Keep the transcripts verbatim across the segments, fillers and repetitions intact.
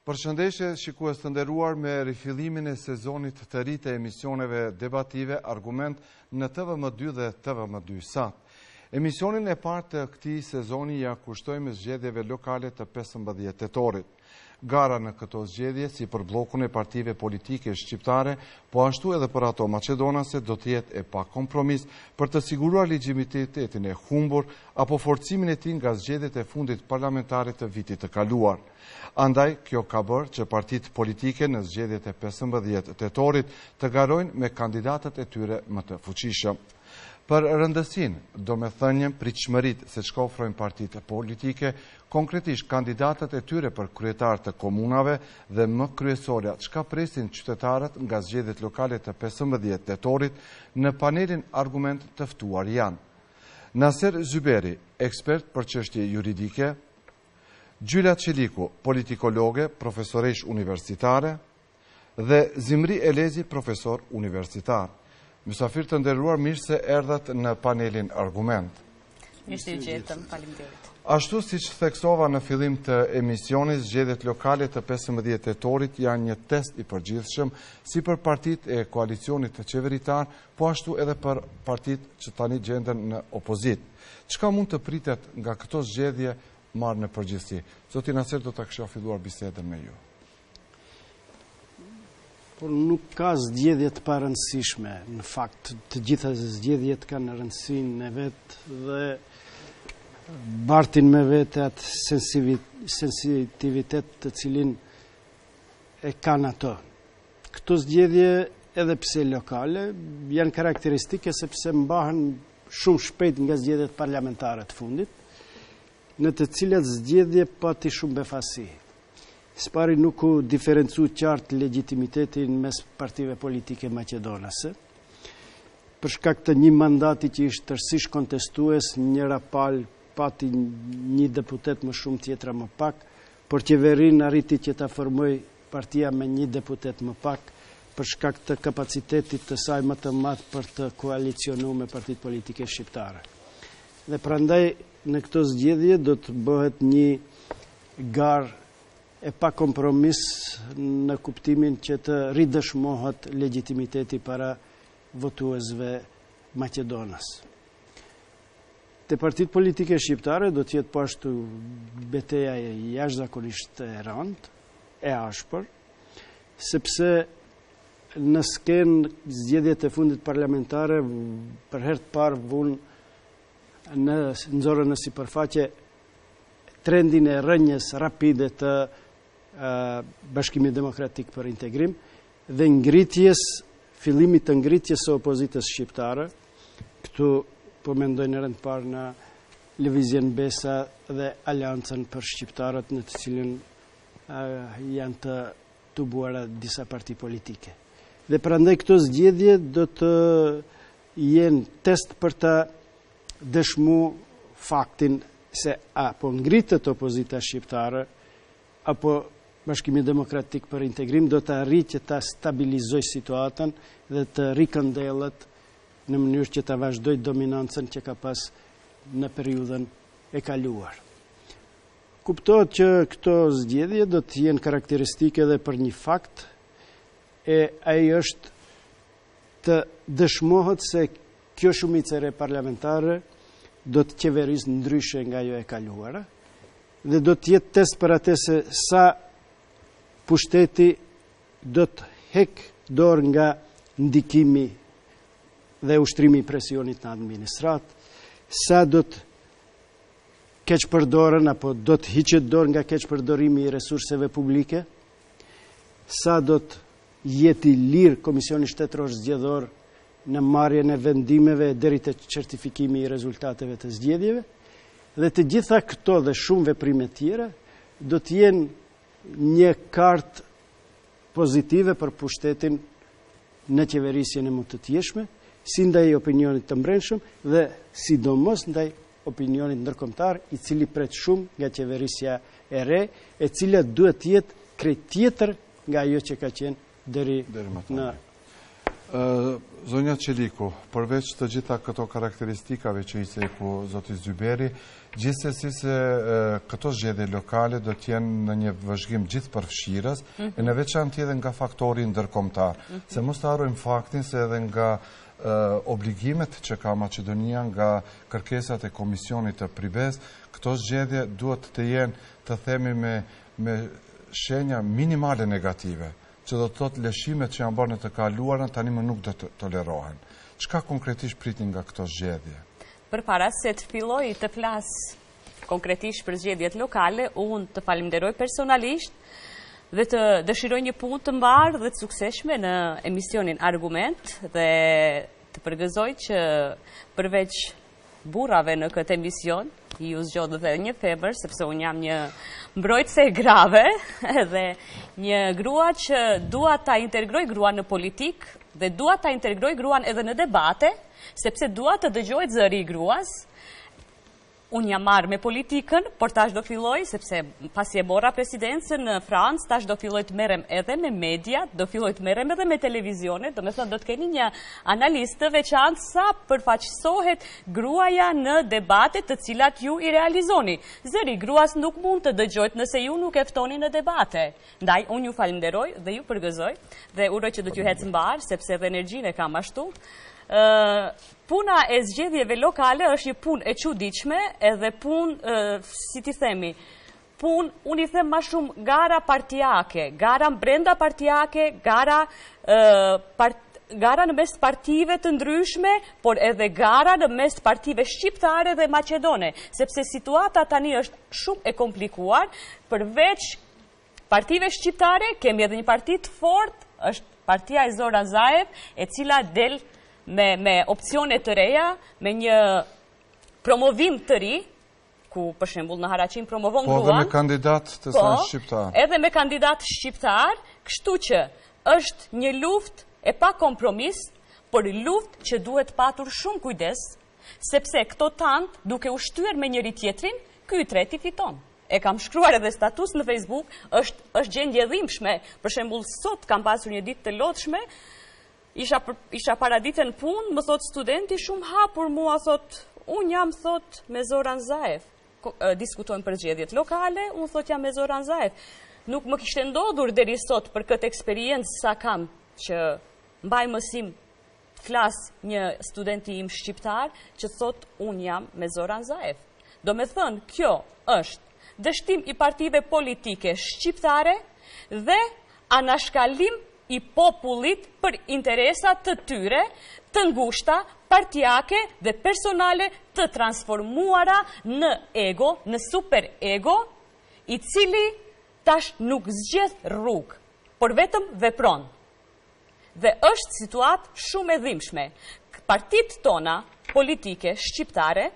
Përshëndetje, shikues të nderuar, me rifillimin e sezonit të ri të emisioneve debative Argument në T V M dy dhe T V M dy Sat. Emisionin e parë të këtij sezoni ja kushtojmë zgjedhjeve lokale të pesëmbëdhjetë tetorit. Gara në këto zgjedhje, si për bllokun e partive politike shqiptare, po ashtu edhe për ato maqedonase, do të jetë e pa kompromis për të siguruar legitimitetin e humbur apo forcimin e tij nga zgjedhjet e fundit parlamentare të vitit të kaluar. Andaj, kjo ka bërë që partitë politike në zgjedhjet e pesëmbëdhjetë tetorit të garojnë me kandidatët e tyre më të fuqishëm. Për rëndësinë, domethënien, pritshmëritë se çka ofrojnë partitë politike, konkretisht kandidatët e tyre për kryetar të komunave dhe më kryesorja çka presin qytetarët nga zgjedhjet lokale të pesëmbëdhjetë tetorit, në panelin Argument të ftuar janë Naser Zyberi, ekspert për çështje juridike, Gjyla Çeliku, politikologe, profesoresh universitare, dhe Zimri Elezi, profesor universitar. Mysafir të nderuar, mirë se erdhat në panelin Argument. Mirë se ju gjetëm, faleminderit. Ashtu siç theksova në fillim të emisionit, zgjedhjet lokale të pesëmbëdhjetë tetorit janë një test i përgjithshëm si për partitë e koalicionit të qeveritar, po ashtu edhe për partitë që tani gjenden në opozitë. Çka mund të pritet nga këto zgjedhje marrë në përgjithësi? Zoti Naser, do ta kisha filluar bisedën me ju. Por nuk ka zgjedhje të parëndësishme. Në fakt, të gjitha zgjedhjet kanë rëndësinë e vetë dhe bartin me vetë atë sensitivitet të cilin e kanë ato. Këto zgjedhje, edhe pse lokale, janë karakteristike sepse mbahen shumë shpejt nga zgjedhjet parlamentare të fundit, në të cilat zgjedhje pati shumë befasi. Spari nuk u diferencu qartë legitimitetin mes partive politike maqedonase. Për shkak të një mandati që ishte tërësisht kontestues, njëra palë pati një deputet më shumë, tjetra më pak, por qeverin arriti që ta formoj partia me një deputet më pak, për shkak të kapacitetit të saj më të madh për të koalicionu me partit politike shqiptare. Dhe prandaj në këto zgjedhje do të bëhet një garë e pa kompromis në kuptimin që të ridëshmohet legitimiteti para votuesve Maqedonas. Te partit politike shqiptare do të jetë po ashtu betejë e jashtëzakonisht e rëndë, e ashpër, sepse në skenë zgjedhjet e fundit parlamentare për herë të parë vun në nxorën në sipërfaqe trendin e rënjes rapide të uh, Bashkimit Demokratik për Integrim dhe ngritjes, fillimit të ngritjes së opozitës shqiptare. Këtu po mendoj në rënd parë në Lëvizjen Besa dhe Aleancën për shqiptarët, në të cilën uh, janë të tubuara disa parti politike. Dhe prandaj këto zgjedhje do të jenë test për të dëshmu faktin se apo ngritët opozita shqiptare, apo Bashkimi Demokratik për Integrim do të arrijë që ta stabilizoj situatën dhe të rikëndellet në mënyrë që ta vazhdoj dominancën që ka pas në periudhën e kaluar. Kuptohet që këto zgjedhje do të jenë karakteristike edhe për një fakt, e ai është të dëshmohet se kjo shumicë e re parlamentare do të qeverisë ndryshe nga ajo e kaluara dhe do të jetë test për atë se sa pushteti do të hek dorë nga ndikimi dhe ushtrimi i presionit në administrat, sa do të keqpërdoren apo do të hiqet dorë nga keqpërdorimi i resurseve publike, sa do të jetë i lirë Komisioni Shtetëror Zgjedhor në marrjen e vendimeve deri te certifikimi i rezultateve të zgjedhjeve, dhe të gjitha këto dhe shumë veprime tjera do të jenë një kartë pozitive për pushtetin në qeverisjen e mund të tjeshme, si ndaj opinionit të mbrëmshëm dhe sidomos ndaj opinionit ndërkombëtar, i cili pret shumë nga qeverisja e re, e cila duhet të jetë krejt tjetër nga ajo që ka qenë deri në Zonja Qeliku, përveç të gjitha këto karakteristikave që i ceku zoti Zyberi, gjithsesi se këto zgjedhje lokale do t'jenë në një vëzhgim gjithë përfshirës, e në veçantë edhe nga faktori ndërkombëtar. Se mos të harrojmë faktin se edhe nga obligimet që ka Maqedonia, nga kërkesat e Komisionit të Pribes, këto zgjedhje duhet të jenë, të themi, me shenja minimale negative, që do të thotë lëshimet që janë bërë në të kaluarën tani më nuk do të tolerohen. Çka konkretisht pritin nga këto zgjedhje? Përpara se të filloj të flas konkretisht për zgjedhjet lokale, unë të falenderoj personalisht dhe të dëshiroj një punë të mbarë dhe të suksesshme në emisionin Argument dhe të përgëzoj që përveç burrave në këtë emision, ju zgjodh dhe një femër, sepse unë jam një mbrojtëse grave dhe një grua që dua ta integroj gruan në politik dhe dua ta integroj gruan edhe në debate, sepse dua të dëgjoj zëri i gruas. Unë jam marrë me politikën, por tash do filloj, sepse pasi e mora presidencën në Francë, tash do filloj të merrem edhe me media, do filloj të merrem edhe me televizionet, do me thënë do të keni një analistë të veçantë sa përfaqësohet gruaja në debate të cilat ju i realizoni. Zëri gruas nuk mund të dëgjojt nëse ju nuk e ftoni në debate. Ndaj, unë ju falenderoj dhe ju përgëzoj dhe uroj që do t'ju hecë mbarë, sepse edhe energjinë e kam ashtu. Uh, puna e zgjedhjeve lokale është një punë e çuditshme edhe punë, uh, si ti themi, punë, unë i them ma shumë gara partijake, gara brenda partijake, gara, uh, part, gara në mes partive të ndryshme, por edhe gara në mes partive shqiptare dhe maqedone, sepse situata tani është shumë e komplikuar, përveç partive shqiptare, kemi edhe një parti të fortë, është partia e Zoran Zaev, e cila del Me, me opcione të reja, me një promovim të ri, ku për shembull në Haraqin promovon gruan. Po, edhe me kandidat të sa shqiptar. Edhe me kandidat shqiptar, kështu që është një luftë e pa kompromis, por luftë që duhet patur shumë kujdes, sepse këto tant, duke u shtyer me njëri tjetrin, ky i treti fiton. E kam shkruar edhe status në Facebook, është, është gjendje dhimbshme. Për shembull, sot kam pasur një ditë të lodhshme. Isha, isha para ditën punë, më thot studenti shumë hapur mua, thot, unë jam, thot, me Zoran Zaev. Diskutojmë për zgjedhjet lokale, unë thot jam me Zoran Zaev. Nuk më kishte ndodhur deri sot për këtë eksperiencë sa kam, që mbaj mësim flas një studenti im shqiptar, që thot, unë jam me Zoran Zaev. Do me thënë, kjo është dështim i partive politike shqiptare dhe anashkalim i popullit për interesat të tyre, të ngushta, partijake dhe personale të transformuara në ego, në super ego, i cili tash nuk zgjedh rrugë, por vetëm vepron. Dhe është situatë shumë e dhimbshme. Partitë tona politike shqiptare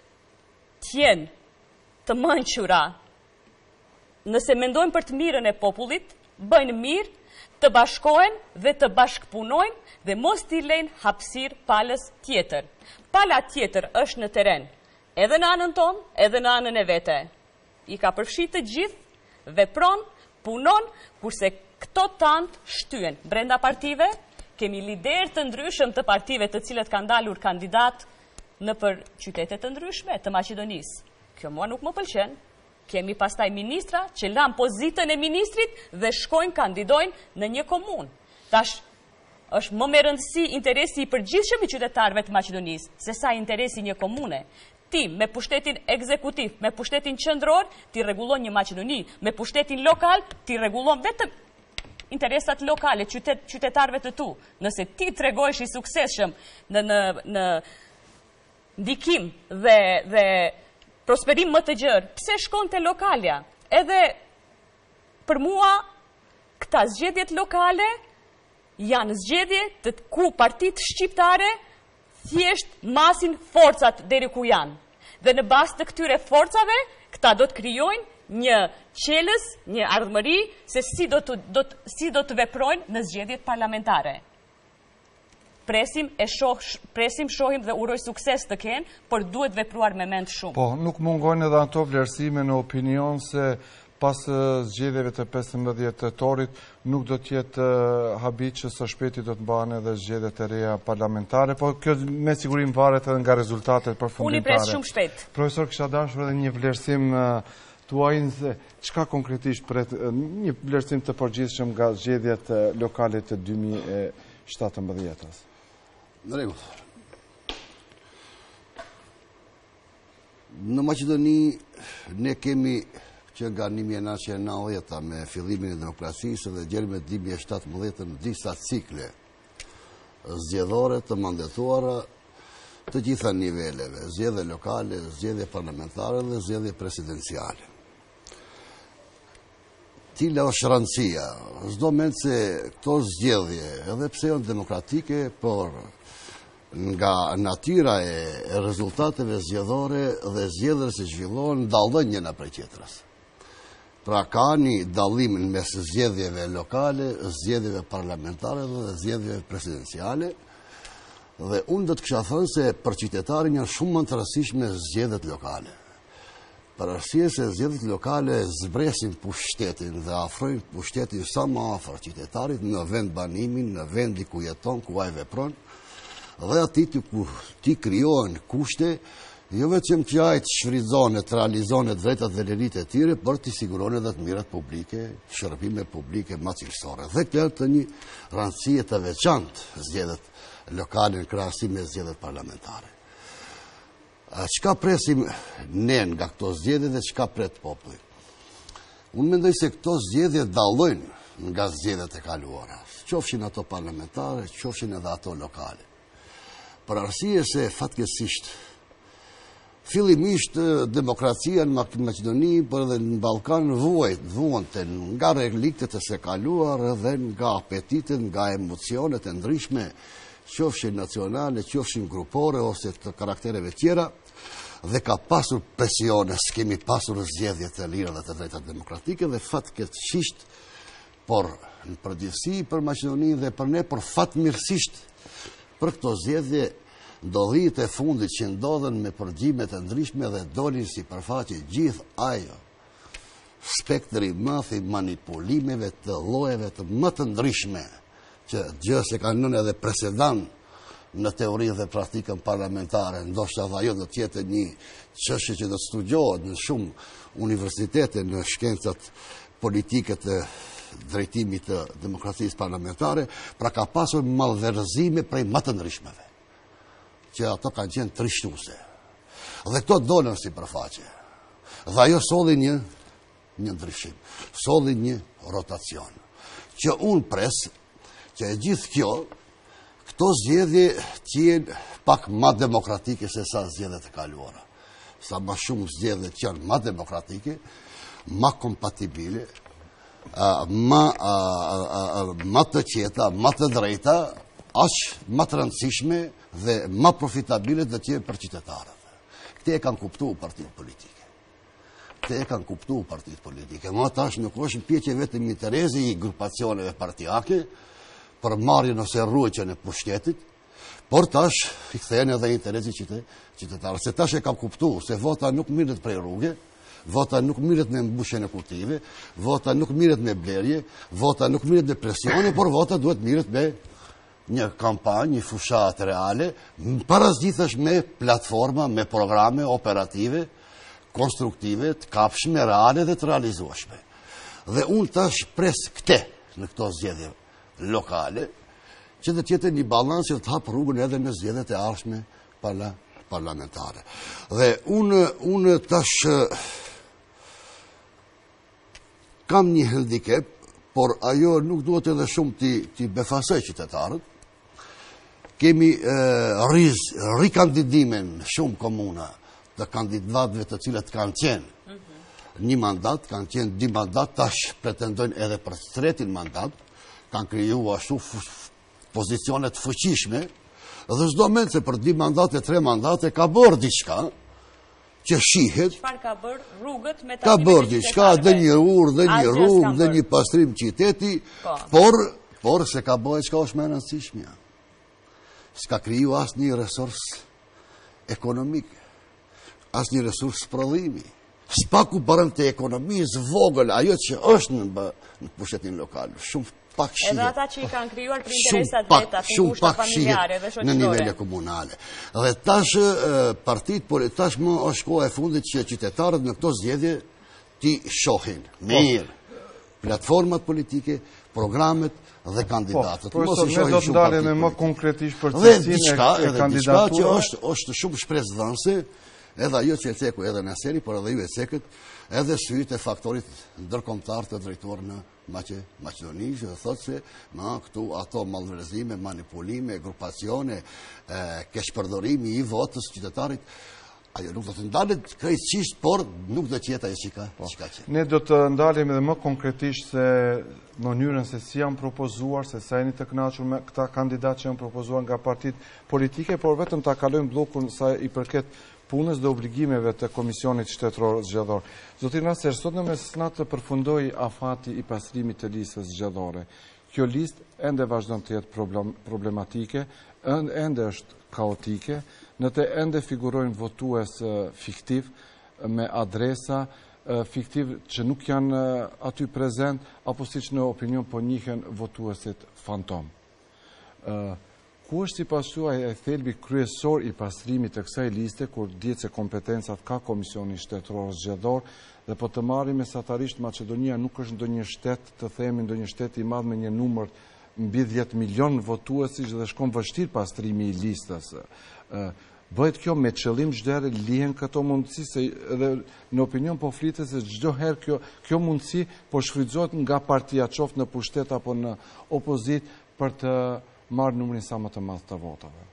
tjenë të mençura, nëse mendojnë për të mirën e popullit, bëjnë mirë, të bashkohen dhe të bashkëpunojnë dhe mos t'i lejnë hapësirë palës tjetër. Pala tjetër është në teren, edhe në anën tonë, edhe në anën e vete. I ka përfshirë të gjithë, vepron, punon, kurse këto tantë shtyen. Brenda partive, kemi lider të ndryshëm të partive të cilët kanë dalur kandidat në për qytetet të ndryshme të Maqedonisë. Kjo mua nuk më pëlqen. Kemi pastaj ministra që lanë pozitën e ministrit dhe shkojnë kandidojnë në një komunë. Tash, është më me rëndësi interesi i përgjithshëm i qytetarëve të Maqedonisë, se sa interesi një komune. Ti, me pushtetin ekzekutiv, me pushtetin qendror, ti rregullon një Maqedoni, me pushtetin lokal, ti rregullon vetëm interesat lokale, qytet, qytetarëve të tu. Nëse ti tregohesh i suksesshëm në, në, në ndikim dhe, dhe prosperim më të gjërë, pse shkon të lokalja? Edhe për mua, këta zgjedhjet lokale janë zgjedhje të ku partit shqiptare thjesht masin forcat deri ku janë. Dhe në bazë të këtyre forcave, këta do të krijojnë një qelës, një ardhmëri, se si do të, do të, si do të veprojnë në zgjedhjet parlamentare. Presim, e shoh, presim, shohim dhe uroj sukses të kenë, por duhet vepruar me mend shumë. Po, nuk mungojnë edhe ato vlerësime në opinion se pas zgjedhjeve të pesëmbëdhjetë tetorit nuk do t'jetë habit që së shpejti do të mbahen edhe zgjedhjet e reja parlamentare, po kjo me sigurim varet edhe nga rezultatet përfundimtare. Unë i pres shumë shpejt. Profesor, kisha dashur edhe një vlerësim tuaj se çka konkretisht pret një vlerësim të përgjithshëm nga zgjedhjet lokale të dy mijë e shtatëmbëdhjetës. Në rregull. Në Maqedoni ne kemi që nga një mijë e nëntëqind e nëntëdhjetë me fillimin e demokracisë dhe deri me dy mijë e shtatëmbëdhjetë në disa cikle zgjedhore të mandetuara të gjitha niveleve, zgjedhje lokale, zgjedhje parlamentare dhe zgjedhje presidenciale. Cila është rëndësia? Çdo mend se këto zgjedhje, edhe pse janë demokratike, por nga natyra e rezultateve zgjedhore dhe zgjedhjes që zhvillohen dallojnë njëra prej tjetrës. Pra ka një dallim mes zgjedhjeve lokale, zgjedhjeve parlamentare dhe zgjedhjeve presidenciale. Dhe unë do të kisha thënë se për qytetarin janë shumë më të rëndësishme zgjedhjet lokale. Për arsye se zgjedhjet lokale zbresin pushtetin dhe afrojnë pushtetin sa më afër qytetarit në vend banimin, në vendi ku jeton, ku ai vepron. Dhe ati ku ti krijohen kushte, jo vetëm që ai të shfrytëzon, të realizon drejtat dhe liritë e tyre, por të siguron edhe të mirat publike, shërbime publike më cilësore. Dhe kjo është një rëndësi të veçantë zgjedhjet lokale në krahasim me zgjedhjet parlamentare. Çka presim ne nga këto zgjedhje dhe çka pret populli? Unë mendoj se këto zgjedhje dallojnë nga zgjedhjet e kaluara, qofshin ato parlamentare, qofshin edhe ato lokale. Për arsye se fatkeqësisht fillimisht demokracia në Maqedoni, por edhe në Ballkan vuante nga reliktet e së kaluar dhe nga apetitet, nga emocionet e ndryshme, qofshin nacionale, qofshin grupore ose të karaktereve tjera, dhe ka pasur presione, s'kemi pasur zgjedhje të lira dhe të drejta demokratike dhe fatkeqësisht, por në përgjithësi për Maqedoninë dhe për ne, por fatmirësisht për këto zgjedhje ndodhijet e fundit që ndodhen me përgjime të ndryshme dhe dolin si përfaqe gjithë ajo spektri i madh i manipulimeve të llojeve të më të ndryshme që gjë se kanë nënë edhe presedant në teorinë dhe praktikën parlamentare, ndoshta dhe ajo do të jetë një çështje që do të studiohet në shumë universitete në shkencat politike të drejtimit të demokracisë parlamentare, pra ka pasur malverzime prej më të ndryshmeve, që ato kanë qenë trishtuese. Dhe këto dolën si përfaqe. Dhe ajo solli një një ndryshim, solli një rotacion. Që unë pres që e gjithë kjo, këto zgjedhje të jenë pak më demokratike se sa zgjedhjet e kaluara. Sa më shumë zgjedhje që janë më demokratike, më kompatibile, më të qeta, më të drejta, aq më të rëndësishme dhe më profitabile të tjera për qytetarët. Këte e kanë kuptuar partitë politike. Këte e kanë kuptuar partitë politike. Më tash nuk është pjekje vetëm interesi i grupacioneve partijake për marrjen ose rruajtjen e pushtetit, por tash i kthehen edhe interesi qytetarëve. Se tash e kanë kuptuar se vota nuk mirret prej rruge, vota nuk mirret me mbushjen e kutive, vota nuk mirret me blerje, vota nuk mirret me presione, por vota duhet mirret me një kampanjë, një fushat reale, parazgjithash me platforma, me programe operative, konstruktive, të kapshme, reale dhe të realizueshme. Dhe unë tash pres këte në këto zgjedhje lokale, që të tjetë një balans që të hapë rrugën edhe me zgjedhjet e ardhshme parlamentare. Dhe unë, unë tash kam një handicap, por ajo nuk duhet edhe shumë ti, ti befasoj qytetarët. Kemi riz, rikandidimin shumë komuna të kandidatëve të cilët kanë qenë një mandat, kanë qenë dy mandat, tash pretendojnë edhe për tretin mandat, kanë kriju ashtu pozicionet fuqishme, dhe çdo mend se për dy mandate, tre mandate ka bërë diçka që shihet. Çfarë ka bërë rrugët me Ka bërë diçka, dhe një urë, dhe një rrugë, dhe një pastrim qyteti, por por se ka bërë çka është më e rëndësishme. S'ka kriju asnjë resurs ekonomik, asnjë resurs prodhimi, Spaku barën të ekonomisë vogël, ajo që është në, në pushtetin lokal, shumë pak shihet. Edhe ata që i kanë krijuar për interesat veta, ngushta familjare dhe shoqërore. Në nivele komunale. Dhe tash partit tash më është koha e fundit që qytetarët në këto zgjedhje ti shohin mirë platformat politike, programet dhe kandidatët. Po, profesor, ne do të ndalemi më konkretisht për cilësinë e kandidaturave. Që është është shumë shpresëdhënëse, edhe ajo që e ceku edhe në seri, por edhe ju e cekët, edhe sytë e faktorit ndërkombëtar të drejtuar në Maqedoni, që thotë se ma këtu ato mallvërzime, manipulime, grupacione, keqpërdorimi i votës qytetarit, ajo nuk do të ndalet krejtësisht, por nuk do të jetë ajo që ka qenë. Ne do të ndalemi edhe më konkretisht se mënyrën se si janë propozuar, se sa jeni të kënaqur me këta kandidatë që janë propozuar nga partitë politike, por vetëm ta kalojmë bllokun sa i përket punës dhe obligimeve të Komisionit Shtetëror Zgjedhor. Zotin Naser, sot në mesnat të përfundoi afati i pastrimit të listës zgjedhore. Kjo listë ende vazhdon të jetë problematike, ende është kaotike, në të ende figurojnë votues fiktiv me adresa fiktiv që nuk janë aty prezent, apo siç në opinion po njihen votuesit fantom. Ku është si pasua e thelbi kryesor i pastrimit të kësaj liste, kur dihet se kompetencat ka Komisioni Shtetëror Zgjedhor, dhe po të marrim mesatarisht Maqedonia nuk është ndonjë shtet, të themi ndonjë shtet i madh me një numër mbi dhjetë milion votuesish dhe shkon vështirë pastrimi i listës. Bëhet kjo me qëllim çdo herë lihen këto mundësi, se edhe në opinion po flitet se çdo herë kjo kjo mundësi po shfrytëzohet nga partia, qoftë në pushtet apo në opozit, për të marrë numrin sa më të madh të votave.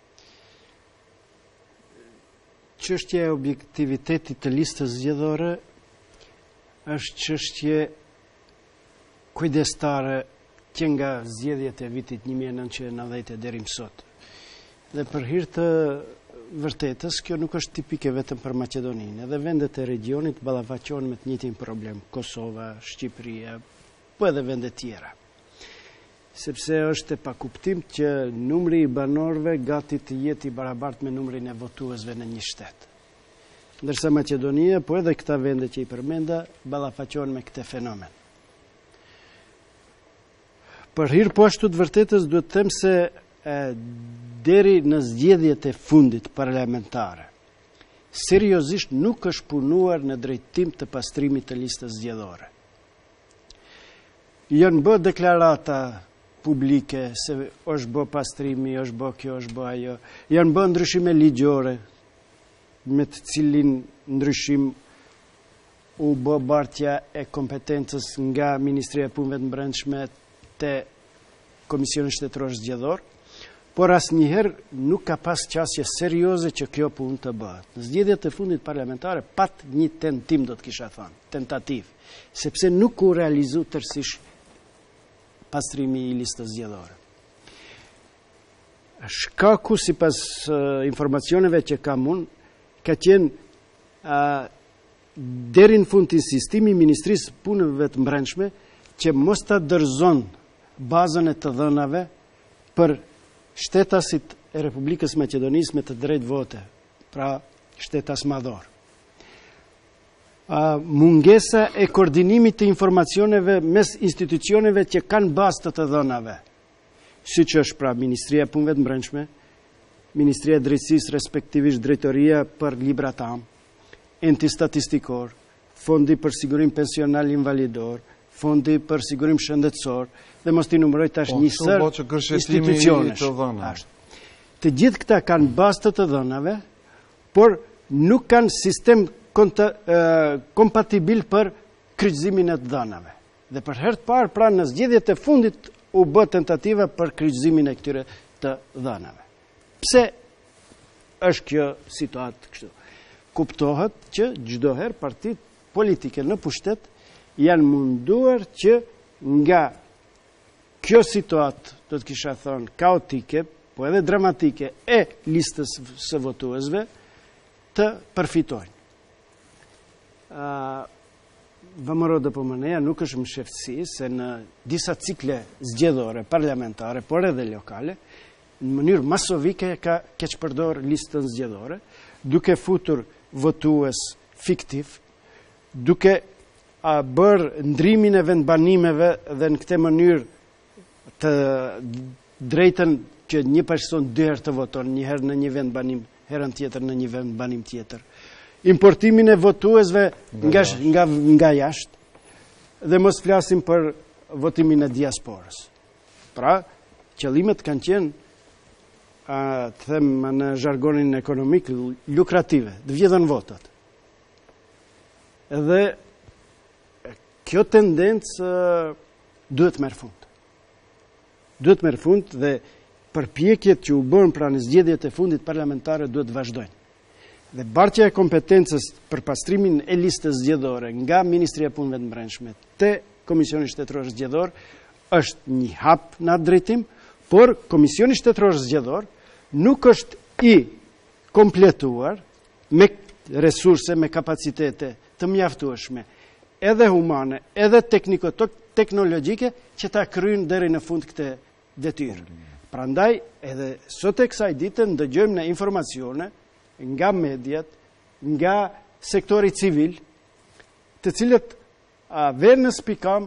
Çështja e objektivitetit të listës zgjedhore është çështje kujdestare që nga zgjedhjet e vitit një mijë e nëntëqind e nëntëdhjetë deri më sot. Dhe për hir të vërtetës, kjo nuk është tipike vetëm për Maqedoninë, edhe vendet e regionit ballafaqohen me të njëjtin problem, Kosova, Shqipëria, po edhe vende tjera. Sepse është e pakuptim që numri i banorëve gati të jetë i barabartë me numrin e votuesve në një shtet. Ndërsa Maqedonia, po edhe këta vende që i përmenda, ballafaqohen me këtë fenomen. Për hir po ashtu të vërtetës duhet të them se e, deri në zgjedhjet e fundit parlamentare, seriozisht nuk është punuar në drejtim të pastrimit të listës zgjedhore. Janë bë deklarata publike se është bë pastrimi, është bë kjo, është bë ajo. Janë bë ndryshime ligjore, me të cilin ndryshim u bë bartja e kompetencës nga Ministria e Punëve të Brendshme te Komisioni Shtetëror Zgjedhor, por asnjëherë nuk ka pas qasje serioze që kjo punë të bëhet. Në zgjedhjet e fundit parlamentare pat një tentim, do të kisha thënë, tentativ, sepse nuk u realizu tërësisht pastrimi i listës zgjedhore. Shkaku, sipas uh, informacioneve që kam unë, ka qenë uh, deri në fund insistimi i Ministrisë Punëve të Brendshme që mos ta dorëzon bazën e të dhënave për shtetasit e Republikës Maqedonisë me të drejtë vote, pra shtetas madhor. Uh, mungesa e koordinimit të informacioneve mes institucioneve që kanë bazë të të dhënave, siç është pra Ministria e Punëve të Brendshme, Ministria e Drejtësisë, respektivisht Drejtoria për Libratam, Enti Statistikor, Fondi për Sigurim Pensional Invalidor, Fondi për Sigurim Shëndetësor, dhe mos t'i numëroj tash një sër institucionesh. Të gjithë këta kanë bazë të të dhënave, por nuk kanë sistem Konta, uh, kompatibil për kryqëzimin e të dhënave. Dhe për herë të parë, pra në zgjedhjet e fundit u bë tentativa për kryqëzimin e këtyre të dhënave. Pse është kjo situatë kështu? Kuptohet që çdo herë partitë politike në pushtet janë munduar që nga kjo situatë, do të kisha thënë, kaotike, po edhe dramatike e listës së votuesve të përfitojnë. Uh, vëmëro dhe pëmëneja nuk është më sheftësi se në disa cikle zgjedhore, parlamentare, por edhe lokale, në mënyrë masovike ka keqpërdor listën zgjedhore, duke futur votues fiktiv, duke a bërë ndrimin e vendbanimeve dhe në këtë mënyrë të drejtën që një person dy herë të voton, një herë në një vendbanim, herën tjetër në një vendbanim tjetër. Importimin e votuesve nga, nga, nga jashtë, dhe mos flasim për votimin e diasporës. Pra, qëllimet kanë qenë, a, të them në zhargonin ekonomik, lukrative, dhe vjedhën votat. Edhe kjo tendencë duhet merr fund. Duhet merr fund dhe përpjekjet që u bën pra në zgjedhjet e fundit parlamentare duhet vazhdojnë. Dhe bartja e kompetencës për pastrimin e listës zgjedhore nga Ministria e Punëve të Brendshme te Komisioni Shtetëror Zgjedhor është një hap në atë drejtim, por Komisioni Shtetëror Zgjedhor nuk është i kompletuar me resurse, me kapacitete të mjaftueshme, edhe humane, edhe tekniko-teknologjike, që ta kryejnë deri në fund këtë detyrë. Prandaj, edhe sot e kësaj dite ndëgjojmë në informacione nga mediat, nga sektori civil, të cilët a, verë në spikam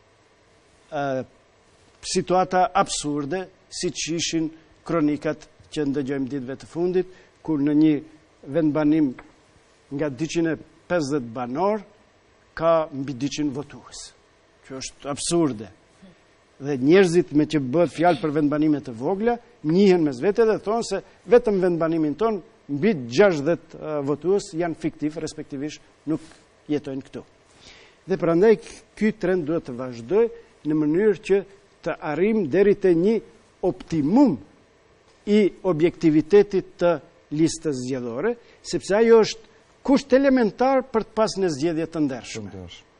a, situata absurde, si që ishin kronikat që ndëgjojmë ditëve të fundit, kur në një vendbanim nga dyqind e pesëdhjetë banor, ka mbi dyqind votues. Kjo është absurde. Dhe njerëzit me që bëhet fjalë për vendbanime të vogla, njihen mes vete dhe thonë se vetëm vendbanimin ton mbi gjashtëdhjetë votues janë fiktiv, respektivisht nuk jetojnë këtu. Dhe prandaj ky trend duhet të vazhdojë në mënyrë që të arrijmë deri te një optimum i objektivitetit të listës zgjedhore, sepse ajo është kusht elementar për të pas në zgjedhje të ndershme.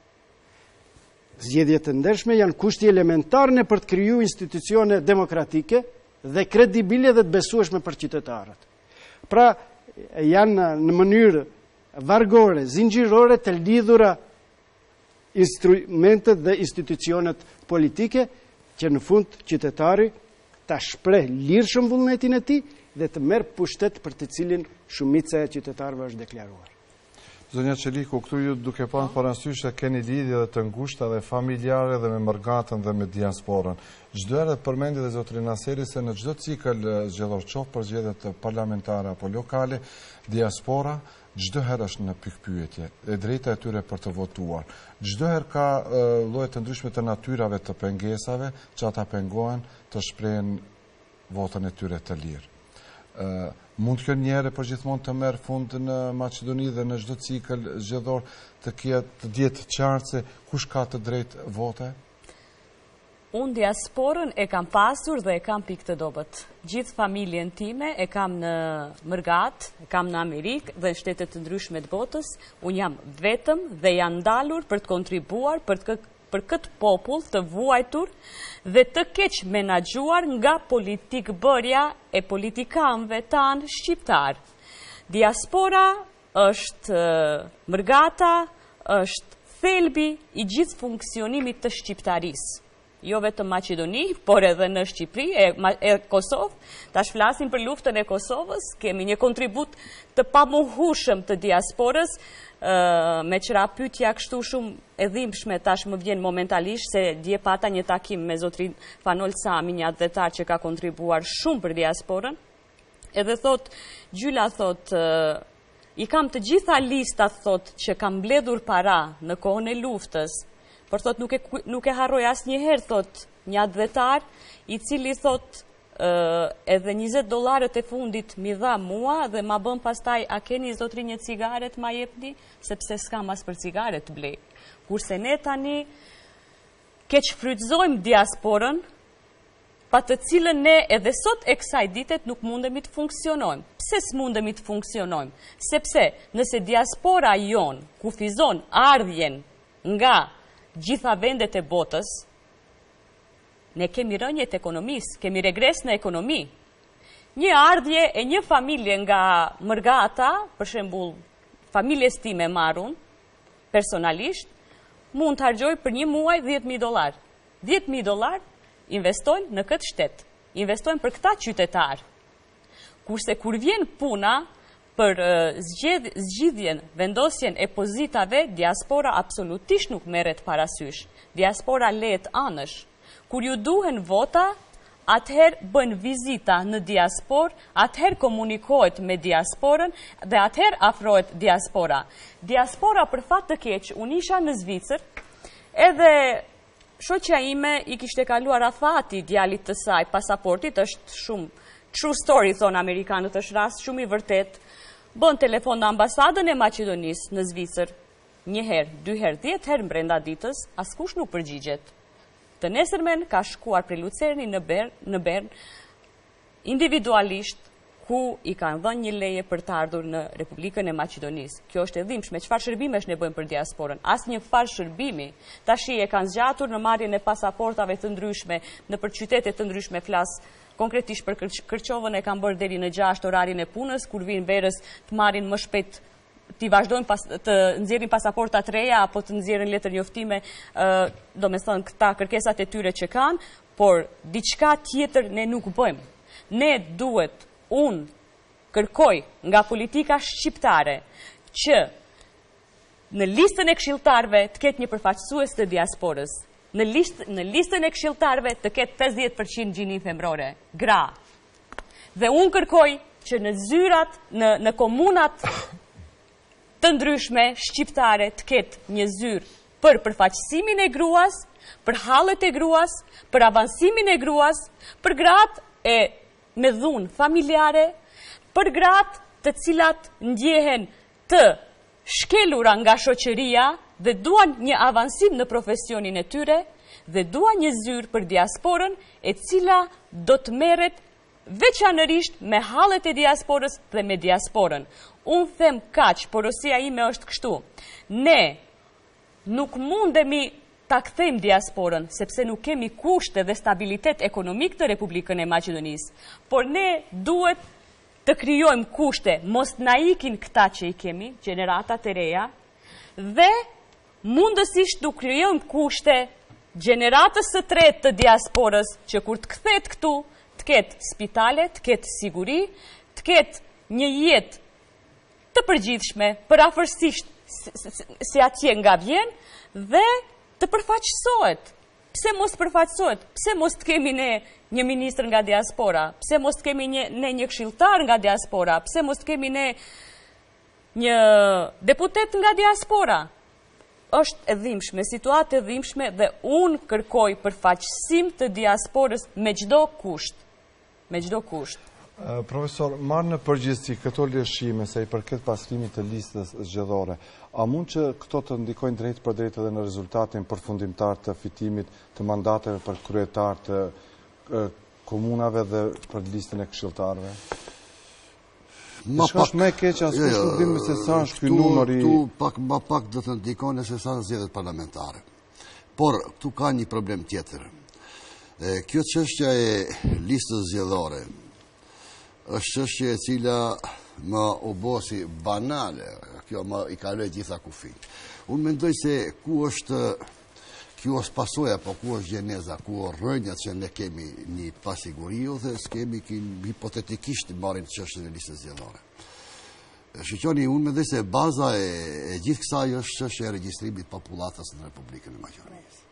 Zgjedhjet të ndershme janë kushti elementar në për të kriju institucione demokratike dhe kredibile dhe të besueshme për qytetarët. Pra, janë në mënyrë vargore, zinxhirore të lidhura instrumentet dhe institucionet politike që në fund qytetari ta shpreh lirshëm vullnetin e tij dhe të merr pushtet për të cilin shumica e qytetarëve është deklaruar. Zonja Qeliku, këtu ju duke panë parasysh se keni lidhje dhe të ngushta dhe familjare dhe me mërgatën dhe me diasporën. Çdo herë përmendi dhe zotërin Naseri se në çdo cikël zgjedhor, qoftë për zgjedhjet parlamentare apo lokale, diaspora çdo herë është në pikpyetje e drejta e tyre për të votuar. Çdo herë ka lloje të ndryshme të natyrave të pengesave që ata pengohen të shprehen votën e tyre të lirë. Uh, mund kjo njëre për gjithmonë të merë fund në Maqedoni dhe në çdo cikël zgjedhor të kjetë djetë qartë se kush ka të drejtë vote? Unë diasporën e kam pasur dhe e kam pikë të dobët. Gjithë familjen time e kam në Mërgat, e kam në Amerikë dhe në shtetet të ndryshme të botës. Unë jam vetëm dhe janë ndalur për të kontribuar për të për këtë popull të vuajtur dhe të keq menaxhuar nga politik bërja e politikanëve tanë shqiptar. Diaspora është mërgata, është thelbi i gjithë funksionimit të shqiptarisë. Jo vetëm Maqedoni, por edhe në Shqipëri e, e Kosovë. Tash flasim për luftën e Kosovës, kemi një kontribut të pamohueshëm të diasporës, uh, me qëra pyetja kështu shumë e dhimbshme, tash më vjen momentalisht se dje pata një takim me zotrin Fanol Sami, një adhetar që ka kontribuar shumë për diasporën, edhe thot, Gjyla thot, uh, i kam të gjitha listat thot që kam mbledhur para në kohën e luftës, por thot nuk e, nuk e harroj asë njëherë, thot një advetar, i cili thot uh, edhe njëzet dolarët e fundit mi dha mua dhe ma bën pastaj a keni zotri një cigaret ma jepni, sepse s'kam as për cigaret të blej. Kurse ne tani keq frytëzojmë diasporën, pa të cilën ne edhe sot e kësaj ditet nuk mundemi të funksionojmë. Pse s'mundemi të funksionojmë? Sepse nëse diaspora jon kufizon ardhjen nga gjitha vendet e botës, ne kemi rënjet ekonomisë, kemi regres në ekonomi. Një ardhje e një familje nga Mërgata, për shembull, familjes time marrun, personalisht, mund të hargjoj për një muaj dhjetë mijë dollar. dhjetë mijë dollar investojnë në këtë shtet, investojnë për këta qytetarë. Kurse kur vjen puna për zgjidhjen, vendosjen e pozitave, diaspora absolutisht nuk merret parasysh. Diaspora lehet anësh. Kur ju duhen vota, atëherë bën vizita në diaspor, atëherë komunikohet me diasporën dhe atëherë afrohet diaspora. Diaspora për fat të keq, unë isha në Zvicër, edhe shoqja ime i kishte kaluar afati djalit të saj pasaportit, është shumë true story, thonë amerikanët, është rast shumë i vërtet. Bën telefon në ambasadën e Maqedonisë në Zvicër, një herë, dy herë, dhjetë herë brenda ditës, askush nuk përgjigjet. Të nesërmen ka shkuar për Lucerni në Bern, në Bern, individualisht, ku i kanë dhënë një leje për të ardhur në Republikën e Maqedonisë. Kjo është e dhimbshme. Çfarë shërbimesh ne bëjmë për diasporën? Asnjë farë shërbimi. Tashi e kanë zgjatur në marrjen e pasaportave të ndryshme në për qytete të ndryshme, flas konkretisht për Kërqovën, e kanë bërë deri në gjashtë orarin e punës, kur vinë verës të marrin më shpejt, të vazhdojnë pas, të nxjerrin pasaporta të reja apo të nxjerrin letër njoftime, uh, do me thënë këta kërkesat e tyre që kanë, por diçka tjetër ne nuk bëjmë. Ne duhet, unë kërkoj nga politika shqiptare që në listën e këshilltarëve të ketë një përfaqësues të diasporës. Në, list, në listën e këshilltarëve të ketë pesëdhjetë përqind gjinin femrore, gra. Dhe unë kërkoj që në zyrat, në, në komunat të ndryshme shqiptare të ketë një zyrë për përfaqësimin e gruas, për hallet e gruas, për avansimin e gruas, për gratë e me dhunë familjare, për gratë të cilat ndjehen të shkelura nga shoqëria dhe duan një avansim në profesionin e tyre dhe duan një zyrë për diasporën e cila do të merret veçanërisht me hallet e diasporës dhe me diasporën. Unë them kaq, porosia ime është kështu. Ne nuk mundemi ta kthejmë diasporën, sepse nuk kemi kushte dhe stabilitet ekonomik të Republikën e Maqedonisë, por ne duhet të krijojmë kushte, mos na ikin këta që i kemi, gjeneratat e reja, dhe mundësisht të krijojmë kushte gjeneratës së tretë të diasporës, që kur të kthehet këtu, të ketë spitale, të ketë siguri, të ketë një jetë të përgjithshme, përafërsisht si atje nga vjen, dhe të përfaqësohet. Pse mos përfaqësohet? Pse mos të kemi ne një ministër nga diaspora? Pse mos të kemi një, ne një këshilltar nga diaspora? Pse mos të kemi ne një deputet nga diaspora? Është e dhimbshme, situatë e dhimbshme, dhe unë kërkoj përfaqësim të diasporës me çdo kusht. Me çdo kusht. Uh, profesor, marrë në përgjithësi këto lëshime se i përket pasrimit të listës zgjedhore, a mund që këto të ndikojnë drejt për drejt edhe në rezultatin përfundimtar të fitimit të mandateve për kryetar të uh, komunave dhe për listën e këshilltarëve? Ma pak, është me keq, as kush nuk dimë se sa është ky numër i... Tu pak, ma pak do të ndikojnë se sa zgjedhjet parlamentare. Por, tu ka një problem tjetër. E, kjo çështja e listës zgjedhore është çështje e cila më u bosi banale, kjo më i kaloi gjitha kufij. Unë mendoj se ku është kjo është pasoja, po ku është gjeneza, ku është rrënja që ne kemi një pasiguri dhe s'kemi hipotetikisht marrin çështjen e listës zgjedhore. Shqyqoni, unë mendoj se baza e, e gjithë kësaj është çështja e regjistrimit popullatës në Republikën e Maqedonisë.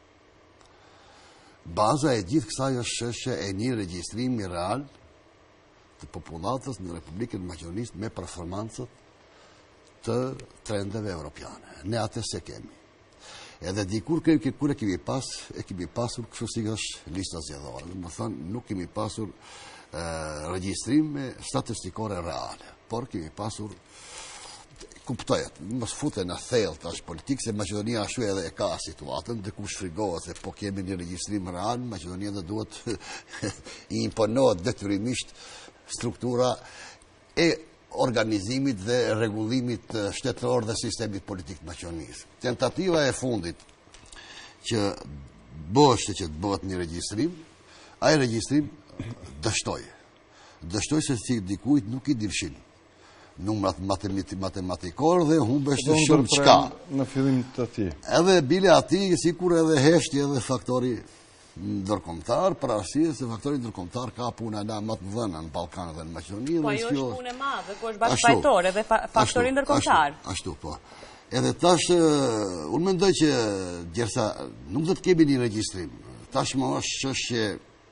Baza e gjithë kësaj është çështja e një regjistrimi real të popullatës në Republikën e Maqedonisë me performancët të trendeve europiane. Ne atë se kemi. Edhe dikur kemi, kur e kemi pas, e kemi pasur kështu si është lista zgjedhore. Do të thonë, nuk kemi pasur e, regjistrime statistikore reale, por kemi pasur kuptohet, mos futen në thellë tash politikë, se Maqedonia ashtu edhe e ka situatën, dhe kush frigohet se po kemi një regjistrim real, Maqedonia dhe duhet i imponohet detyrimisht struktura e organizimit dhe rregullimit shtetëror dhe sistemit politik të Maqedonisë. Tentativa e fundit që bëhet që të bëhet një regjistrim, ai regjistrim dështoi. Dështoi se si dikujt nuk i dilshin numrat matematikor dhe humbesh të shumë çka. Në fillim të tij. Edhe bile ati, sikur edhe heshti edhe faktori ndërkombëtar, për arsye se faktori ndërkombëtar ka puna na më të mëdha në Ballkan dhe në Maqedoni. Po ajo është punë e madhe, ku është bashkëfajtore dhe faktori ndërkombëtar. Ashtu po. Edhe tash unë mendoj që gjersa nuk do të kemi një regjistrim. Tashmë është çështje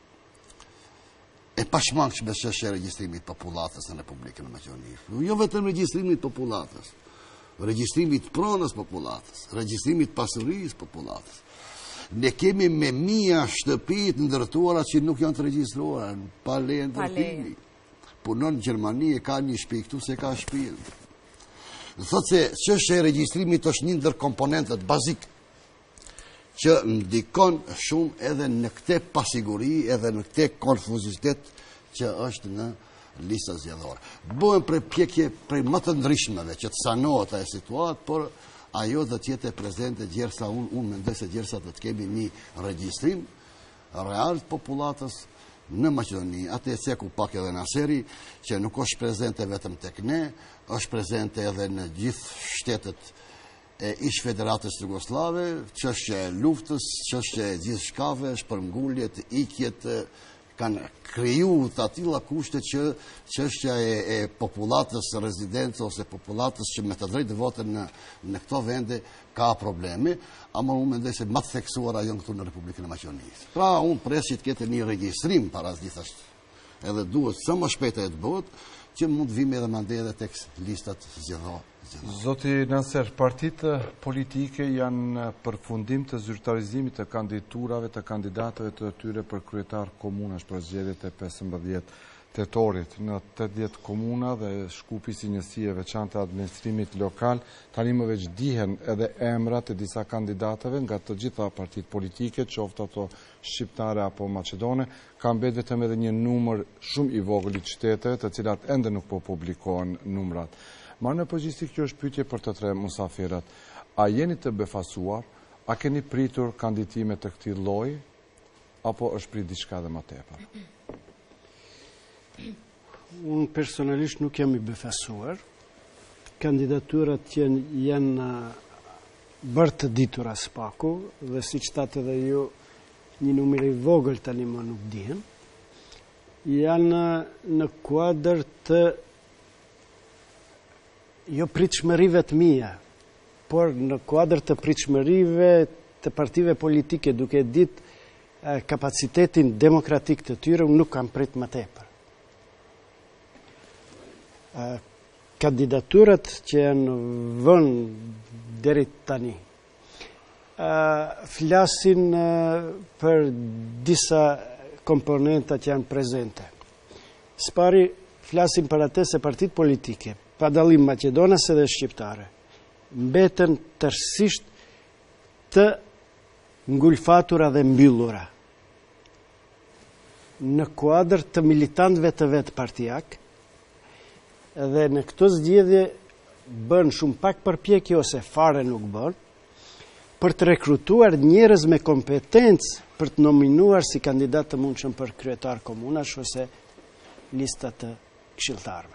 e pashmangshme çështja e regjistrimit popullatës në Republikën e Maqedonisë. Jo vetëm regjistrimit popullatës, regjistrimit pronës popullatës, regjistrimit pasurisë popullatës. Ne kemi me mia shtëpi të ndërtuara që nuk janë të regjistruara, pa leje ndërtimi. Punon në Gjermani e ka një shtëpi këtu se ka shtëpi. Thotë se çështja e regjistrimit është një ndër komponentët bazik që ndikon shumë edhe në këtë pasiguri, edhe në këtë konfuzitet që është në lista zgjedhore. Bëhen përpjekje prej më të ndryshmeve që të sanohet ajo situatë, por ajo do të jetë prezente gjersa unë unë mendoj se gjersa do të kemi një regjistrim real të popullatës në Maqedoni. Atë e ceku pak edhe në Aseri, që nuk është prezente vetëm tek ne, është prezente edhe në gjithë shtetet e ish Federatës Jugoslave, çështja e luftës, çështja e gjithë shkave, shpërnguljet, ikjet, kanë kriju të atilla kushte që çështja e, e popullatës rezidente ose popullatës që me të drejtë votën në, në këto vende ka probleme, ama unë mendoj se më të theksuara janë këtu në Republikën e Maqedonisë. Pra unë pres që të ketë një regjistrim para gjithashtu. Edhe duhet sa më shpejt të bëhet që mund të vime edhe mandej edhe tek listat zgjedhore. Zoti Naser, partitë politike janë përfundim të zyrtarizimit të kandidaturave të kandidatëve të tyre për kryetar komunash për zgjedhjet e pesëmbëdhjetë tetorit. Në tetëdhjetë komuna dhe shkupi si njësi e veçantë administrimit lokal, tani më veç dihen edhe emrat e disa kandidatëve nga të gjitha partitë politike, qoftë ato shqiptare apo maqedone, ka mbet vetëm edhe një numër shumë i vogël i qyteteve, të cilat ende nuk po publikohen numrat. Ma në përgjithësi kjo është pyetje për të tre musafirët. A jeni të befasuar, a keni pritur kandidime të këtij lloji, apo është prit diçka dhe më tepër? Unë personalisht nuk jam i befasuar. Kandidaturat janë, janë bërë të ditura spaku, dhe siç thatë edhe ju, një numër i vogël tani më nuk dihen. Janë në kuadër të jo pritshmërive të mia, por në kuadër të pritshmërive të partive politike, duke ditë eh, kapacitetin demokratik të tyre, unë nuk kam prit më tepër. Eh, kandidaturat që janë vënë deri tani eh, flasin eh, për disa komponenta që janë prezente. Spari flasin për atë se partitë politike, pa dallim maqedonase dhe shqiptare, mbeten tërësisht të ngulfatura dhe mbyllura. Në kuadër të militantëve të vetë partijak, dhe në këto zgjedhje bën shumë pak përpjekje ose fare nuk bën, për të rekrutuar njerëz me kompetencë për të nominuar si kandidat të mundshëm për kryetar komunash ose lista të këshilltarëve.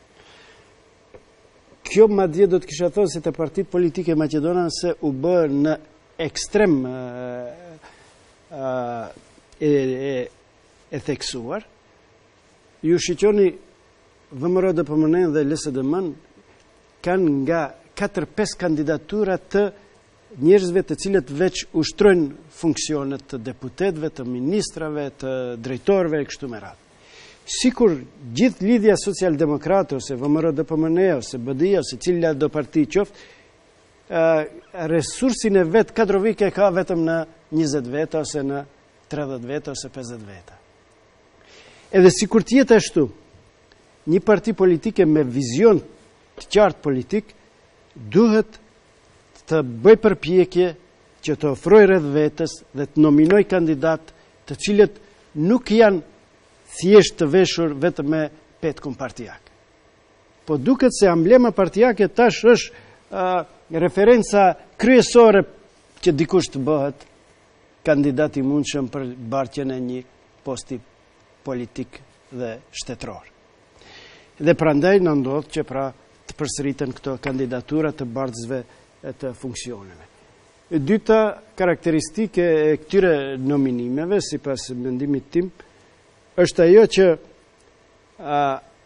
Kjo madje do të kisha thënë se të partitë politike maqedonase u bë në ekstrem uh, uh, e, e, e theksuar. Ju shiqoni V M R D P M N dhe L S D M kanë nga katër pesë kandidatura të njerëzve të cilët veç ushtrojnë funksionet të deputetëve, të ministrave, të drejtorëve e kështu me radhë. Sikur gjithë lidhja socialdemokrate ose V M R D P M N ose B D I ose cila do parti qoftë, resursin e vetë kadrovike ka vetëm në njëzet veta ose në tridhjetë veta ose pesëdhjetë veta. Edhe sikur të jetë ashtu, një parti politike me vizion të qartë politik duhet të bëj përpjekje që të ofroj rreth vetes dhe të nominoj kandidat të cilët nuk janë thjesht të veshur vetëm me petkun partijak. Po duket se amblema partijake tash është uh, referenca kryesore që dikush të bëhet kandidat i mundshëm për bartjen e një posti politik dhe shtetëror. Dhe prandaj në ndodh që pra të përsëriten këto kandidatura të bardhësve të funksioneve. E dyta karakteristike e këtyre nominimeve, si pas mendimit tim, është ajo që a,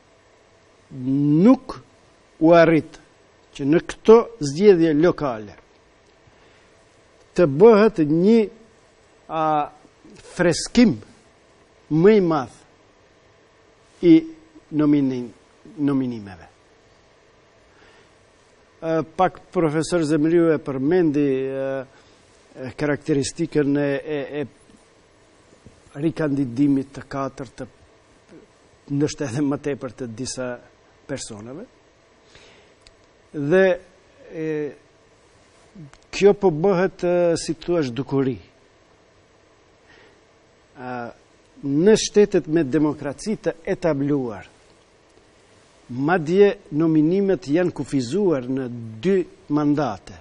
nuk u arrit që në këto zgjedhje lokale të bëhet një a, freskim më i madh i nominim, nominimeve. Pak profesor Zemriu e përmendi karakteristikën e, e, e rikandidimit të katër të ndoshta edhe më tepër të disa personave. Dhe e, kjo po bëhet, si thua, dukuri. Në shtetet me demokraci të etabluar, madje nominimet janë kufizuar në dy mandate.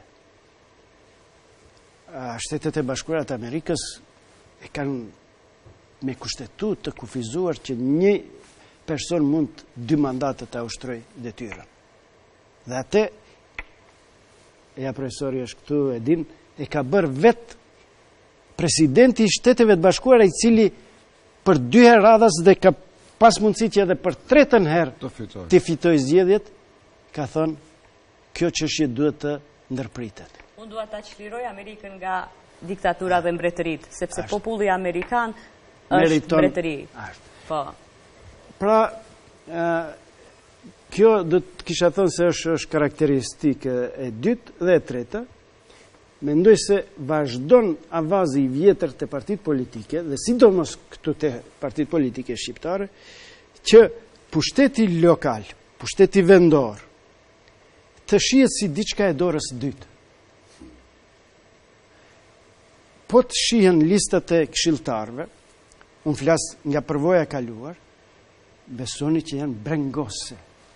Shtetet e Bashkuara të Amerikës e kanë me kushtetut të kufizuar që një person mund dy mandate të ushtroj detyrën. Dhe atë, ja profesori është këtu e din, e ka bërë vetë presidenti i Shteteve të Bashkuara, i cili për dy herë radhës dhe ka pas mundësi që edhe për tretën herë të fitoj zgjedhjet, ka thonë, kjo çështje duhet të ndërpritet. Unë dua ta çliroj Amerikën nga diktatura dhe mbretërit, sepse populli amerikan është mbretëri. Po. Pra, kjo do të kisha thënë se është, është karakteristike e dytë dhe e treta. Mendoj se vazhdon avazi i vjetër të partit politike, dhe sidomos këtu të partit politike shqiptare, që pushteti lokal, pushteti vendor, të shihet si diçka e dorës dytë. Po të shihen listat e këshilltarëve, unë flas nga përvoja kaluar, besoni që janë brengose.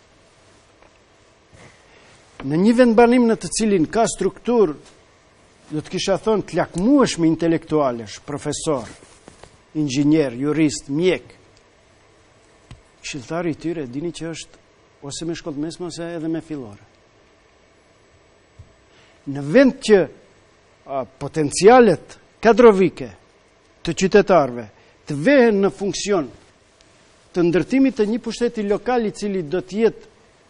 Në një vendbanim në të cilin ka strukturë, do të kisha thonë të lakmueshme intelektualesh, profesor, inxhinier, jurist, mjek. Këshilltari i tyre dini që është ose me shkollë mesme ose edhe me fillore. Në vend që a, potencialet kadrovike të qytetarëve të vehen në funksion të ndërtimit të një pushteti lokal i cili do të jetë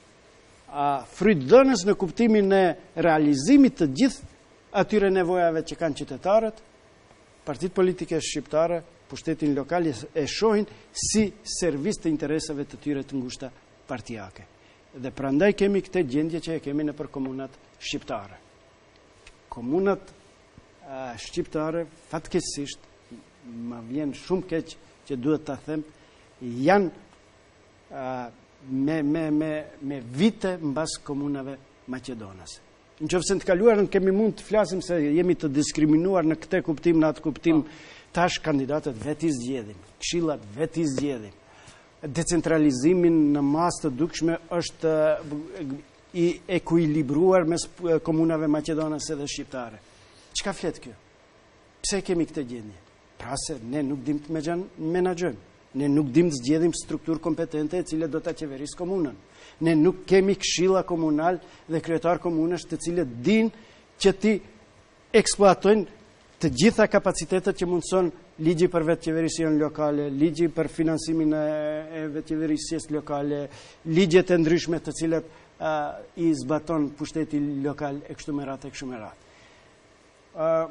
frytdhënës në kuptimin e realizimit të gjithë atyre nevojave që kanë qytetarët, partit politike shqiptare, pushtetin lokal e shohin si servis të interesave të tyre të ngushta partijake. Dhe prandaj kemi këtë gjendje që e kemi në për komunat shqiptare. Komunat a, shqiptare, fatkesisht, më vjen shumë keq që duhet të them, janë a, me, me, me, me vite mbas komunave maqedonase. Në qoftë se të kaluarën kemi mund të flasim se jemi të diskriminuar në këtë kuptim, në atë kuptim, tash kandidatët vetë i zgjedhin, këshillat vetë i zgjedhin. Decentralizimin në masë të dukshme është i ekuilibruar mes komunave maqedonase dhe shqiptare. Çka flet kjo? Pse kemi këtë gjendje? Pra se ne nuk dim të menaxhojmë. Ne nuk dim të zgjedhim strukturë kompetente e cile do ta qeverisë komunën. Ne nuk kemi këshilla komunal dhe kryetar komunësh të cilët din që ti eksploatojnë të gjitha kapacitetet që mundson ligji për vetë qeverisjen lokale, ligji për finansimin e vetë qeverisjes lokale, ligjet e ndryshme të cilat a, i zbaton pushteti lokal e kështu me radhë e kështu me radhë.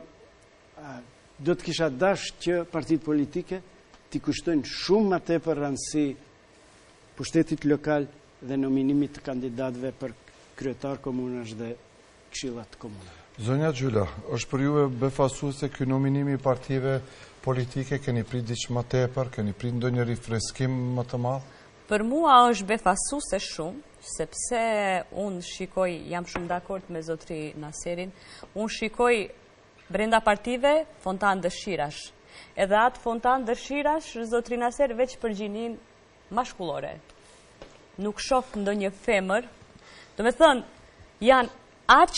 Do të kisha dash që partitë politike t'i kushtojnë shumë më tepër rëndësi pushtetit lokal dhe nominimit të kandidatëve për kryetar komunësh dhe këshillat komunale. Zonja Gjyla, është për ju e befasuese ky nominimi i partive politike, keni prit diç më tepër, keni prit ndonjë rifreskim më të madh? Për mua është befasuese shumë, sepse unë shikoj, jam shumë dakord me zotri Naserin, unë shikoj brenda partive fontan dëshirash. Edhe atë fontan dëshirash, zotri Naser, veç për gjinin mashkullore. Nuk shoh ndonjë femër, do me thënë, janë aq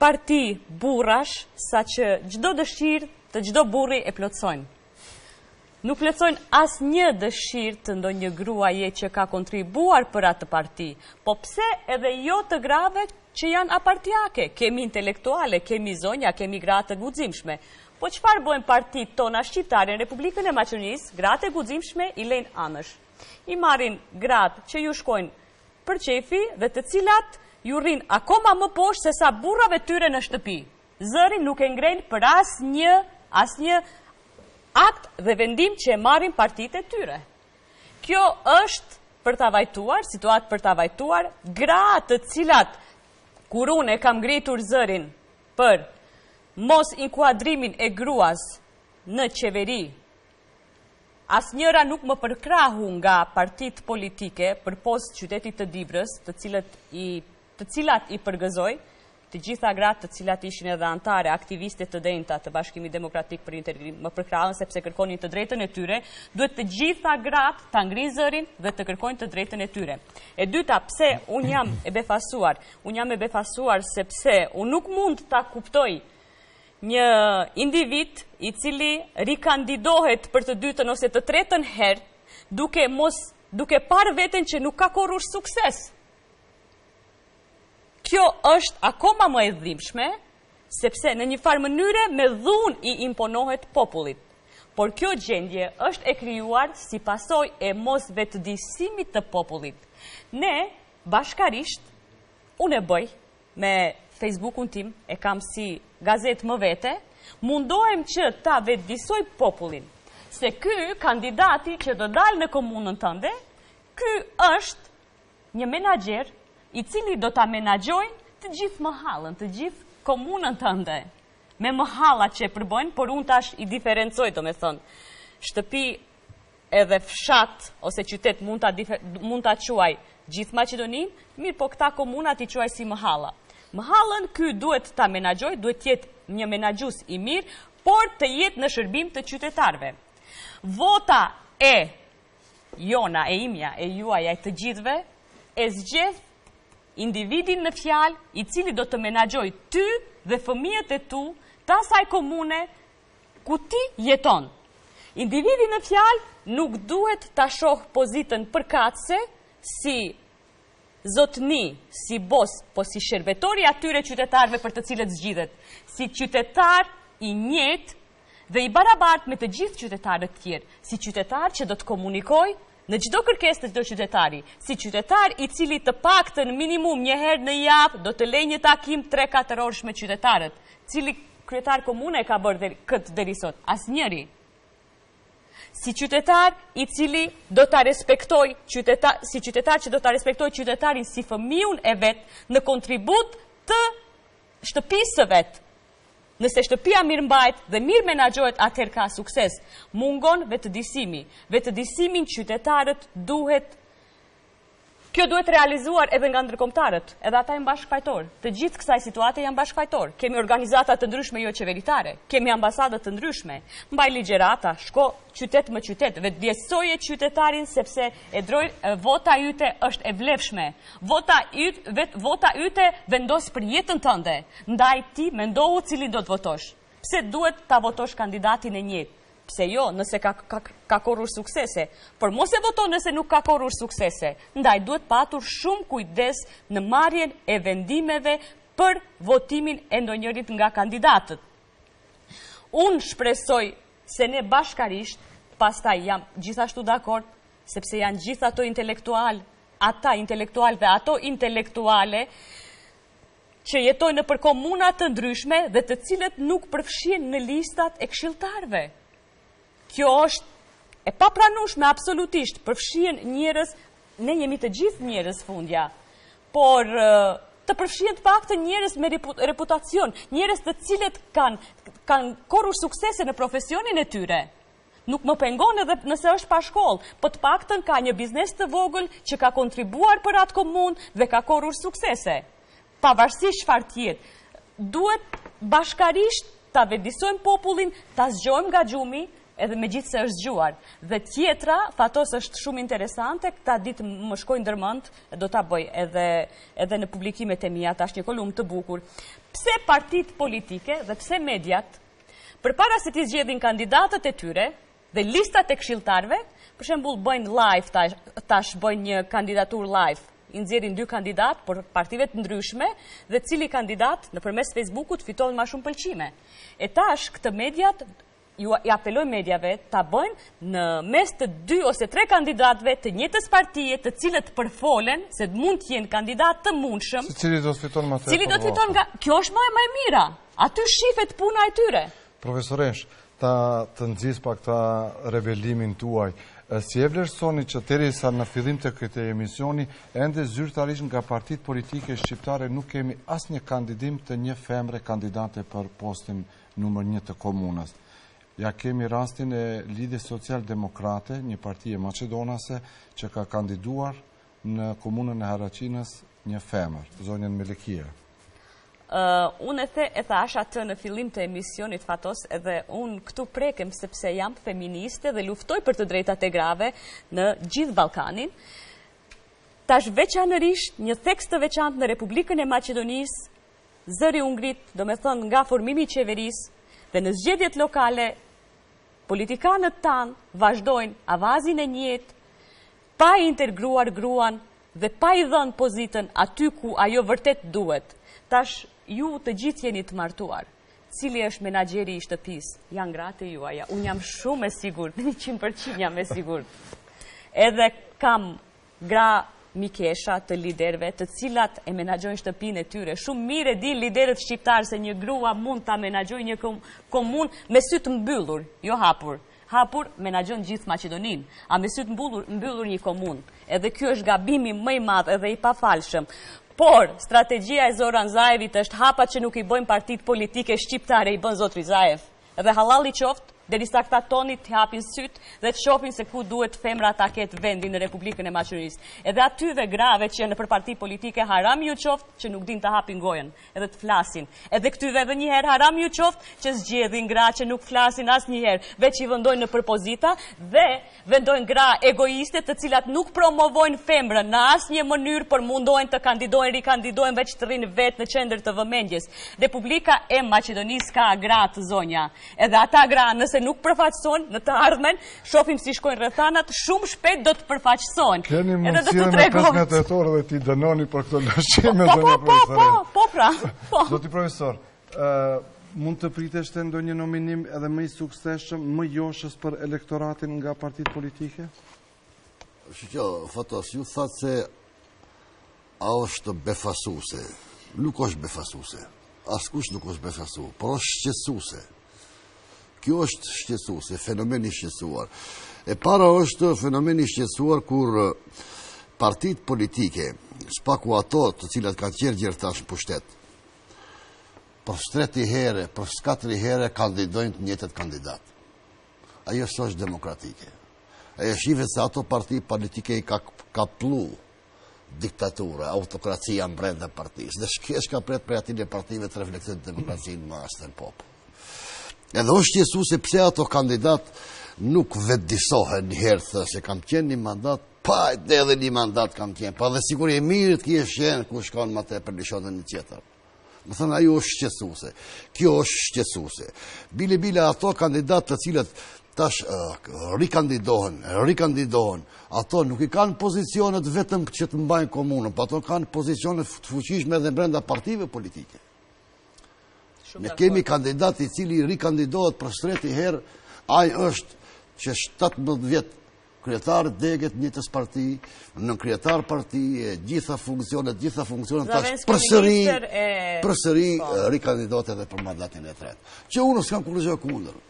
parti burrash, sa që gjdo dëshirë të gjdo burri e plotsojnë. nuk plotësojnë as një dëshirë të ndonjë gruaje që ka kontribuar për atë parti, po pse edhe jo të grave që janë apartiake, kemi intelektuale, kemi zonja, kemi gratë të guximshme. Po çfarë bojnë partit tona shqiptare në Republikën e Maqedonisë, gratë e guximshme i lejnë anësh. I marrin gratë që ju shkojnë për qefi dhe të cilat ju rrin akoma më poshtë se sa burrave tyre në shtëpi. Zërin nuk e ngrejnë për asnjë asnjë akt dhe vendim që e marrin partitë e tyre. Kjo është për ta vajtuar, situatë për ta vajtuar, gratë të cilat kur unë e kam ngritur zërin për mos inkuadrimin e gruas në qeveri, asnjëra nuk më përkrahu nga partit politike për post qytetit të Dibrës, të cilat i, të cilat i përgëzoj, të gjitha gratë të cilat ishin edhe antare, aktiviste të denjta të Bashkimit Demokratik për Integrim, më përkrahën sepse kërkonin të drejtën e tyre, duhet të gjitha gratë të ngrinë zërin dhe të kërkojnë të drejtën e tyre. E dyta, pse unë jam e befasuar? Unë jam e befasuar sepse unë nuk mund ta kuptoj një individ i cili rikandidohet për të dytën ose të tretën herë, duke mos duke parë veten që nuk ka korruar sukses. Kjo është akoma më e dhimbshme, sepse në një farë mënyre me dhunë i imponohet popullit. Por kjo gjendje është e krijuar si pasojë e mos vetëdijsimit të popullit. Ne bashkarisht, unë e bëj me Facebookun tim, e kam si gazetë më vete, mundohem që ta vetëdijsoj popullin, se ky kandidati që do dalë në komunën tënde, ky është një menaxher i cili do ta menaxhojnë të gjithë mahallën, të gjithë komunën tënde, me mahallat që e përbojnë, por unë tash i diferencoj, do me thënë, shtëpi edhe fshat ose qytet mund ta mund ta quaj gjithë Maqedoninë, mirë po këta komunat i quaj si mahalla. Mahallën ky duhet ta menaxhoj, duhet të jetë një menaxhues i mirë, por të jetë në shërbim të qytetarëve. Vota e jona, e imja, e juaja, e të gjithëve, e zgjedh individin në fjalë i cili do të menaxhoj ty dhe fëmijët e tu të asaj komune ku ti jeton. Individi në fjalë nuk duhet ta shoh pozitën përkatëse si zotni, si bos, po si shërbetori atyre qytetarëve për të cilët zgjidhet, si qytetar i njëjtë dhe i barabartë me të gjithë qytetarët tjerë, si qytetar që do të komunikoj në çdo kërkesë të çdo qytetari, si qytetar i cili të paktën minimum një herë në javë do të lejë një takim tre katër orësh me qytetarët. Cili kryetar komune ka bërë këtë deri sot? Asnjëri. Si qytetar i cili do ta respektoj qytetar, si qytetar që do ta respektoj qytetarin si fëmijën e vet në kontribut të shtëpisë së vet. Nëse shtëpia mirë mbajt dhe mirë menaxhohet, atëherë ka sukses. Mungon vetëdijsimi. Vetëdijsimin qytetarët duhet Kjo duhet realizuar edhe nga ndërkombëtarët, edhe ata janë bashkëfajtor. Të gjithë kësaj situate janë bashkëfajtor. Kemi organizata të ndryshme jo qeveritare, kemi ambasada të ndryshme. Mbaj ligjërata, shko qytet më qytet, vetëdijsoje qytetarin sepse e droj vota yte është e vlefshme. Vota yt, vet, vota yte vendos për jetën tënde. Ndaj ti mendohu cilin do të votosh. Pse duhet ta votosh kandidatin e njëjtë? Pse jo, nëse ka, ka, ka korrur suksese, por mos e voton nëse nuk ka korrur suksese. Ndaj duhet patur shumë kujdes në marrjen e vendimeve për votimin e ndonjërit nga kandidatët. Unë shpresoj se ne bashkarisht, pastaj jam gjithashtu dakord, sepse janë gjithë ato intelektual, ata intelektual dhe ato intelektuale që jetojnë në për komuna të ndryshme dhe të cilët nuk përfshihen në listat e këshilltarëve. Kjo është e papranueshme absolutisht, përfshihen njerëz, ne jemi të gjithë njerëz fundja, por të përfshihen të paktën njerëz me reputacion, njerëz të cilët kanë kanë korrur suksese në profesionin e tyre. Nuk më pengon edhe nëse është pa shkollë, po të paktën ka një biznes të vogël që ka kontribuar për atë komunë dhe ka korrur suksese. Pavarësisht çfarë tjetër, duhet bashkarisht ta vetëdijsojmë popullin, ta zgjojmë nga xhumi, edhe me gjithë se është zgjuar. Dhe tjetra, fatos është shumë interesante, këta ditë më shkojnë ndërmend, do ta bëj edhe, edhe në publikimet e mia, tash një kolum të bukur. Pse partitë politike dhe pse mediat, përpara se t'i zgjedhin kandidatët e tyre, dhe listat e këshilltarëve, për shembull bëjnë live tash, tash bëjnë një kandidatur live, i nxjerrin dy kandidat por partive të ndryshme dhe cili kandidat nëpërmes Facebookut fiton më shumë pëlqime. E tash këtë mediat ju i apeloj medjave ta bëjnë në mes të dy ose tre kandidatëve të njëjtës partie, të cilët përfolen se mund të jenë kandidat të mundshëm. Cili do të fiton më Cili do të fiton nga kjo është më e mira. Aty shifet puna e tyre. Profesoresh, ta të nxjis pak ta rebelimin tuaj. Si e vlerësoni që derisa në fillim të këtij emisioni, ende zyrtarisht nga partitë politike shqiptare nuk kemi asnjë kandidim të një femre kandidate për postin numër një të komunës. Ja kemi rastin e Lidhjes Social-Demokrate, një parti e maqedonase që ka kandiduar në komunën e Haraqinës një femër, zonjën Melekia. Uh, unë e the e thash atë në fillim të emisionit Fatos, edhe unë këtu prekem sepse jam feministe dhe luftoj për të drejtat e grave në gjithë Ballkanin. Tash veçanërisht një tekst të veçantë në Republikën e Maqedonisë, zëri u ngrit, do me thënë nga formimi i qeverisë dhe në zgjedhjet lokale, politikanët tanë vazhdojnë avazin e njëjtë, pa i integruar gruan dhe pa i dhënë pozitën aty ku ajo vërtet duhet. Tash ju të gjithë jeni të martuar. Cili është menaxheri i shtëpisë? Janë gratë juaja. Unë jam shumë e sigurt, në njëqind përqind jam e sigurt. Edhe kam gra mikesha të liderëve, të cilat e menaxhojnë shtëpinë e tyre. Shumë mirë e din liderët shqiptarë se një grua mund ta menaxhojë një komunë me sy të mbyllur, jo hapur. Hapur menaxhon gjithë Maqedoninë, a me sy të mbyllur, mbyllur një komunë. Edhe ky është gabimi më i madh edhe i pafalshëm. Por, strategjia e Zoran Zaevit është hapat që nuk i bëjmë partit politike shqiptare i bën Zotri Zaev. Edhe halal i qoftë, derisa këta tonit të hapin syt dhe të shohin se ku duhet femra ta ketë vendin në Republikën e Maqedonisë. Edhe atyve grave që janë nëpër parti politike haram ju qoftë që nuk din të hapin gojen, edhe të flasin. Edhe këtyve edhe një herë haram ju qoftë që zgjedhin gra që nuk flasin asnjëherë, veç i vendojnë në përpozita dhe vendojnë gra egoiste të cilat nuk promovojnë femrën në asnjë mënyrë, por mundohen të kandidojnë, rikandidojnë veç të rrinë vetë në qendër të vëmendjes. Republika e Maqedonisë ka gra të zonja. Edhe ata gra nëse nuk përfaqësohen në të ardhmen, shohim si shkojnë rrethanat, shumë shpejt do të përfaqësohen. Keni mundësi në pesëmbëdhjetë tetor dhe ti dënoni për këto lëshime, zonja profesore. Po, po, po, pra. Po. Zoti profesor, mund të pritesh të ndonjë nominim edhe më i suksesshëm, më joshës për elektoratin nga partitë politike? Shqo, Fatos, ju thatë se a është befasuese. Nuk është befasuese. Askush nuk është befasu, por është shqetësuese. Kjo është shqetësuese, fenomeni shqetësuar. E para është fenomeni shqetësuar kur partitë politike, spaku ato të cilat kanë qenë gjertash në pushtet, për streti here, për skatri here kandidojnë të njëjtët kandidat. Ajo s'është demokratike. Ajo shihet se ato parti politike i ka ka plu diktatura, autokracia brenda partisë. Dhe shkesh ka pret për atyre partive të reflektojnë demokracinë më ashtë në popull. Edhe është shqetësuese pse ato kandidat nuk vetëdisohen një herë se kam qenë një mandat, pa edhe një mandat kam qenë, pa dhe sigur e mirë të kje shenë ku shkon më te për një shonë një tjetër. Më thënë, ajo është shqetësuese. Kjo është shqetësuese. Bile bile ato kandidat të cilët tash uh, rikandidohen, rikandidohen, ato nuk i kanë pozicionet vetëm që të mbajnë komunën, pa ato kanë pozicionet të fuqishme edhe brenda partive politike. Ne kemi kandidat i cili rikandidohet për streti herë, ai është që shtatëmbëdhjetë vjet kryetar deget njëtës parti, në kryetar parti, gjitha funksionet, gjitha funksionet, tash përsëri, përsëri rikandidohet edhe për mandatin e tretë. Që unë s'kam kur gjë kundër.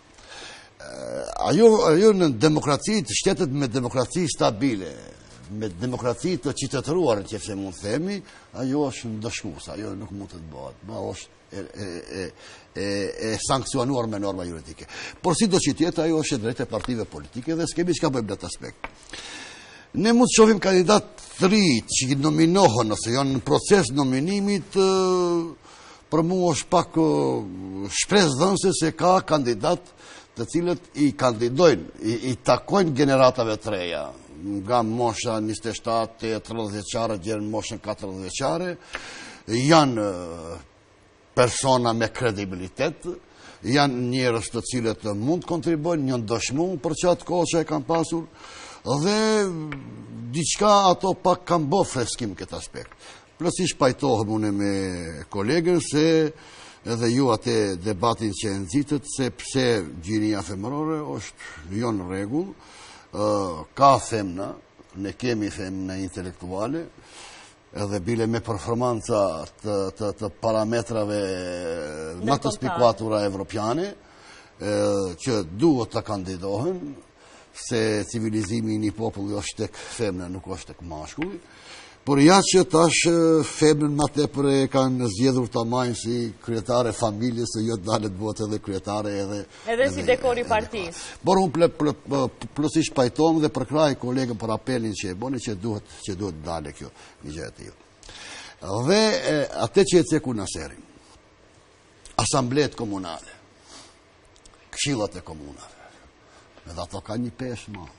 Ajo, ajo në demokraci të shtetet me demokraci stabile, me demokraci të qytetëruar, në që se mund themi, ajo është ndëshkusa, ajo nuk mund të të bëhet, ma është e, e, e, e sankcionuar me norma juridike. Por si do që tjetë, ajo është e drejtë e partive politike dhe s'kemi që ka bëjmë në të aspekt. Ne mund të shohim kandidat të ri që i nominohen, ose janë në proces nominimit, për mu është pak shpres dhënse se ka kandidat të cilët i kandidojnë, i, i takojnë generatave të reja, nga mosha njëzet e shtatë, tridhjetë vjeçare, deri në moshën katërdhjetë vjeçare, janë persona me kredibilitet, janë njerëz të cilët mund të kontribuojnë, janë dëshmuar për çat kohë që e kanë pasur dhe diçka ato pak kanë bë freskim këtë aspekt. Plotësisht pajtohem unë me kolegën se edhe ju atë debatin që e nxitët se pse gjinia femërore është jo në rregull, ka femna, ne kemi femna intelektuale, edhe bile me performanca të, të, të parametrave më të spikuatura evropiane, që duhet të kandidohen, se civilizimi i një populli është tek femna, nuk është tek mashkulli. Por ja që tash femnën ma tepër e kanë zgjedhur ta majnë si kryetare familjes, se jo të dalet bëhet edhe kryetare edhe... Edhe si dekori partisë. Por unë plotësisht pajtom dhe përkraj kolegën për apelin që e boni që duhet që duhet dale kjo një gjë e tillë. Dhe atë që e ceku në serin, asamblet komunale, këshillat e komunave, edhe ato ka një peshë ma.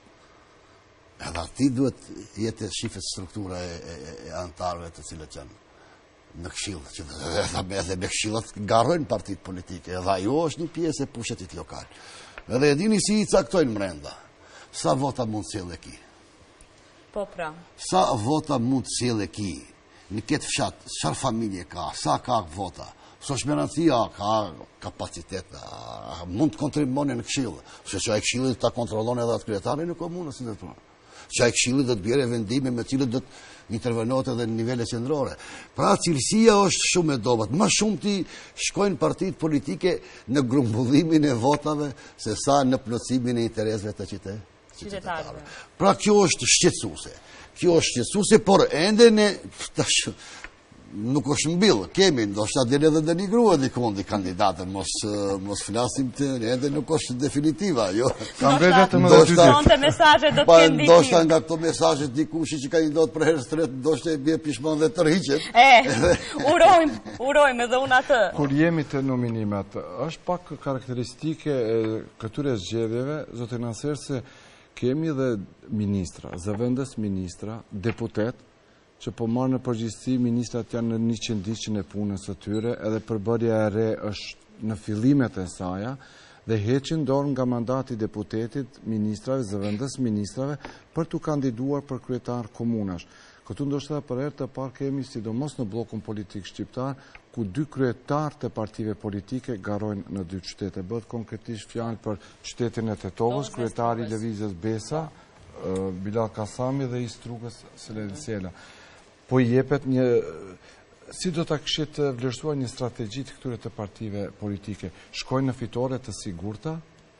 Edhe ati duhet jetë shifet struktura e, e, e antarëve të cilët janë në këshillë, që edhe, edhe me këshillat garojnë partit politike, edhe ajo është një pjesë e pushtetit lokal. Edhe e dini si i caktojnë mrenda, sa vota mund të sjellë ki. Po pra. Sa vota mund të sjellë ki, në këtë fshat, çfarë familje ka, sa ka vota, Soshmerancia ka kapacitet, a, mund të kontribuoni në këshillë, se që ai këshilli ta kontrollon edhe atë kryetarin në komunë, si dhe që ai këshilli do të bjerë vendime me cilët do të intervenohet edhe në nivele qendrore. Pra cilësia është shumë e dobët. Më shumë ti shkojnë partitë politike në grumbullimin e votave se sa në plotësimin e interesave të qytetarëve. Pra kjo është shqetësuese. Kjo është shqetësuese, por ende ne tash nuk është mbill, kemi, ndoshta deri edhe denigrua dikon di kandidatën, mos mos flasim të ende nuk është definitiva, jo. Kam vetëm edhe dy ditë. Mesazhet do të kenë ndihmë. Ndoshta nga këto mesazhe dikush që kandidohet për herë tretë, ndoshta e bie pishmon dhe tërhiqet. E, urojmë, urojmë edhe unë atë. Kur jemi të nominimet, është pak karakteristike e këtyre zgjedhjeve, zotë Naser, se kemi dhe ministra, zëvendës ministra, deputet, që po marrë në përgjithësi, ministrat janë në njëqind ditë e punës së tyre, edhe përbërja e re është në fillimet e saja, dhe heqin dorë nga mandati deputetit, ministrave, zëvendës ministrave, për të kandiduar për kryetar komunash. Këtu ndoshta për herë të parë kemi, sidomos në blokun politik shqiptar, ku dy kryetar të partive politike garojnë në dy qytete. Bëhet konkretisht fjalë për qytetin e Tetovës, kryetari i Lëvizjes Besa, Bilal Kasami dhe i Strugës Selen Sela. Po i jepet një, si do të këshit vlerësuar një strategji të këtyre të partive politike? Shkojnë në fitore të sigurta?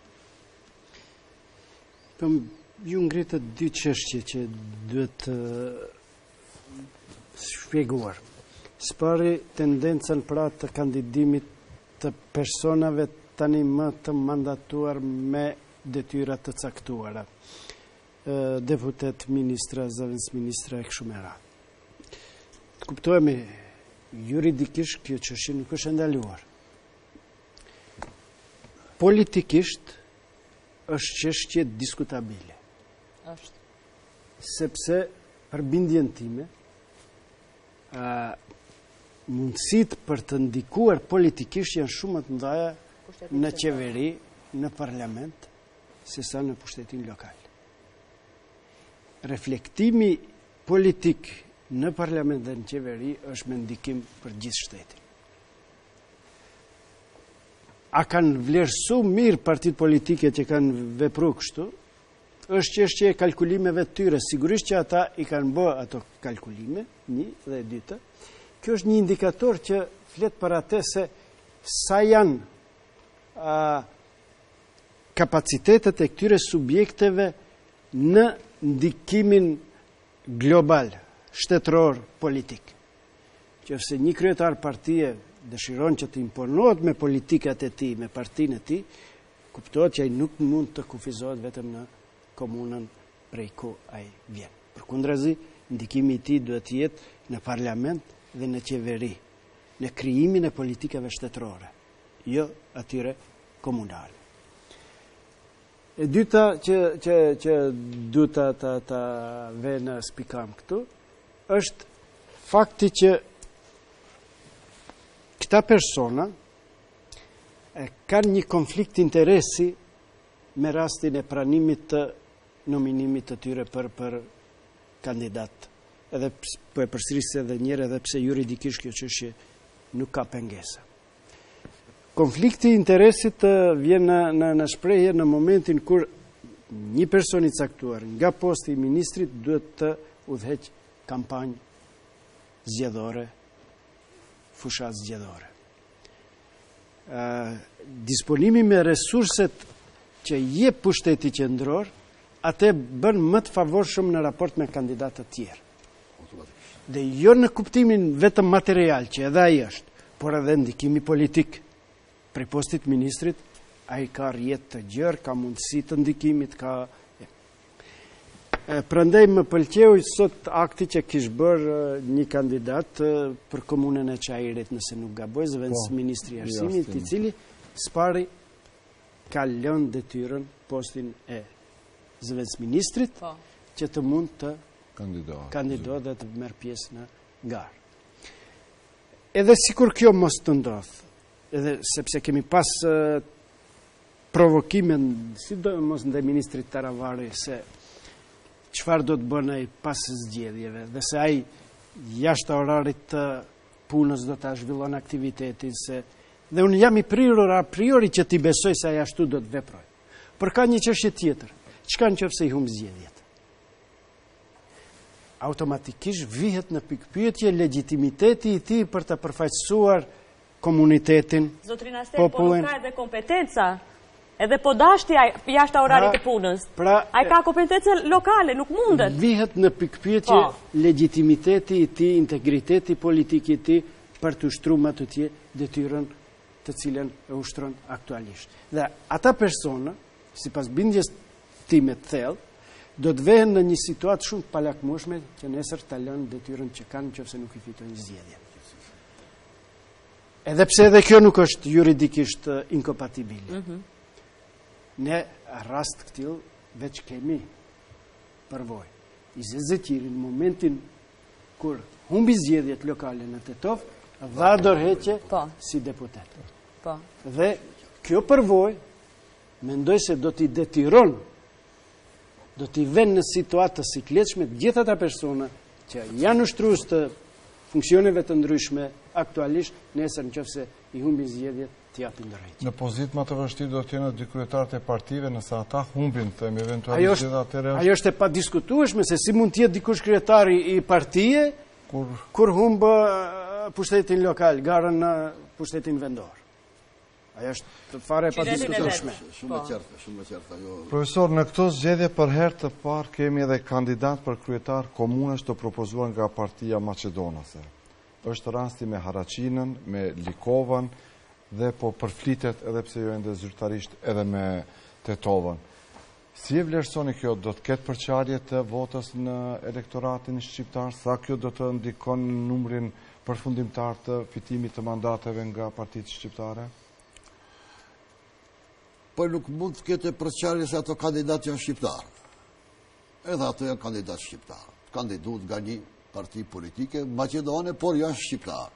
Po, ju ngritët dy çështje që duhet të shpjeguar. Së pari, tendencën pra të kandidimit të personave tani më të mandatuar me detyra të caktuara. Deputet, ministra, zëvendës ministra e kështu me radhë. Kuptojmë juridikisht kjo çështje nuk është ndaluar. Politikisht është çështje diskutabile. Është. Sepse për bindjen time, mundësitë për të ndikuar politikisht janë shumë më të mëdha në qeveri, në parlament, se sa në pushtetin lokal. Reflektimi politik në parlament dhe në qeveri është me ndikim për gjithë shtetin. A kanë vlerësu mirë partit politike që kanë vepru kështu, është çështje e kalkulimeve të tyre. Sigurisht që ata i kanë bë ato kalkulime, një dhe dyta. Kjo është një indikator që flet për atë se sa janë a, kapacitetet e këtyre subjekteve në ndikimin global, shtetëror politik. Që se një kryetar partie dëshiron që të imponohet me politikat e tij, me partinë e tij, kuptohet që ai nuk mund të kufizohet vetëm në komunën prej ku ai vjen. Përkundrazi, ndikimi i tij duhet të jetë në parlament dhe në qeveri, në krijimin e politikave shtetërore, jo atyre komunale. E dyta që që që duhet ta ta, ta vënë spikam këtu është fakti që këta persona kanë një konflikt interesi me rastin e pranimit të nominimit të tyre për, për kandidat. Edhe po e përsërisë edhe njëre edhe pse juridikisht kjo çështje nuk ka pengesa. Konflikti interesit vjen në, në, në shprehje në momentin kur një person i caktuar nga posti i ministrit duhet të udhëheq kampanjë zgjedhore, fushat zgjedhore. Uh, disponimi me resurset që jep pushteti qendror, atë bën më të favorshëm në raport me kandidatë të tjerë. Dhe jo në kuptimin vetëm material, që edhe ai është, por edhe ndikimi politik. Prej postit ministrit, ai ka rjetë të gjerë, ka mundësi të ndikimit, ka... E, prandaj më pëlqeu sot akti që kishte bërë një kandidat për komunën e Çajirit, nëse nuk gaboj, zëvendës po, ministri i arsimit, i cili spari ka lënë detyrën postin e zëvendës ministrit po, që të mund të kandidohet dhe të merr pjesë në garë. Edhe sikur kjo mos të ndodh, edhe sepse kemi pas uh, provokime, sidomos ndaj ministrit Taravari, se çfarë do të bënë ai pas zgjedhjeve, dhe se ai jashtë orarit të punës do ta zhvillon aktivitetin, se dhe unë jam i prirur a priori që ti besoj se ai ashtu do të veproj. Por ka një çështje tjetër. Çka nëse i humb zgjedhjet? Automatikisht vihet në pikpyetje legitimiteti i tij për të përfaqësuar komunitetin, Zotrin Aster, po nuk ka edhe kompetenca, edhe po dashti jashtë orarit të punës. Pra, ai ka kompetencë lokale, nuk mundet. Vihet në pikpyetje legitimiteti i tij, integriteti politik i tij për të ushtruar më të tje detyrën të cilën e ushtron aktualisht. Dhe ata persona, sipas bindjes time të thellë, do të vehen në një situatë shumë të palakmueshme që nesër ta lënë detyrën që kanë nëse nuk i fitojnë zgjedhjen. Edhe pse edhe kjo nuk është juridikisht inkompatibile. Mm -hmm. Ne rast këtil veç kemi përvoj. I Zezekiri në momentin kur humbi zgjedhjet lokale në Tetov, dha dorëheqje si deputet. Po. Dhe kjo përvoj mendoj se do t'i detyron, do t'i vën në situatë të sikletshme të gjitha ata persona që janë ushtrues të funksioneve të ndryshme aktualisht, nesër nëse i humbin zgjedhjet, t'i japin dorëheqje. Në pozitë më të vështirë do të jenë dy kryetarët e partive nëse ata humbin të eventualisht zgjedhjet atëherë. Ajo është e padiskutueshme se si mund të jetë dikush kryetari i partie kur kur humb pushtetin lokal, garën në pushtetin vendor. Ajo është fare e padiskutueshme. Shumë e qartë, shumë e qartë ajo. Profesor, në këto zgjedhje për herë të parë kemi edhe kandidat për kryetar komunesh të propozuar nga Partia Maqedonase. Është rasti me Haraçinën, me Likovën dhe po përflitet edhe pse jo ende zyrtarisht edhe me Tetovën. Si e vlerësoni kjo, do të ketë përçarje të votës në elektoratin shqiptar, sa kjo do të ndikon në numrin përfundimtar të fitimit të mandateve nga partitë shqiptare? Po nuk mund të ketë përçarje se ato kandidatë janë shqiptar. Edhe ato janë kandidatë shqiptar. Kandiduat nga një parti politike maqedone, por janë shqiptar.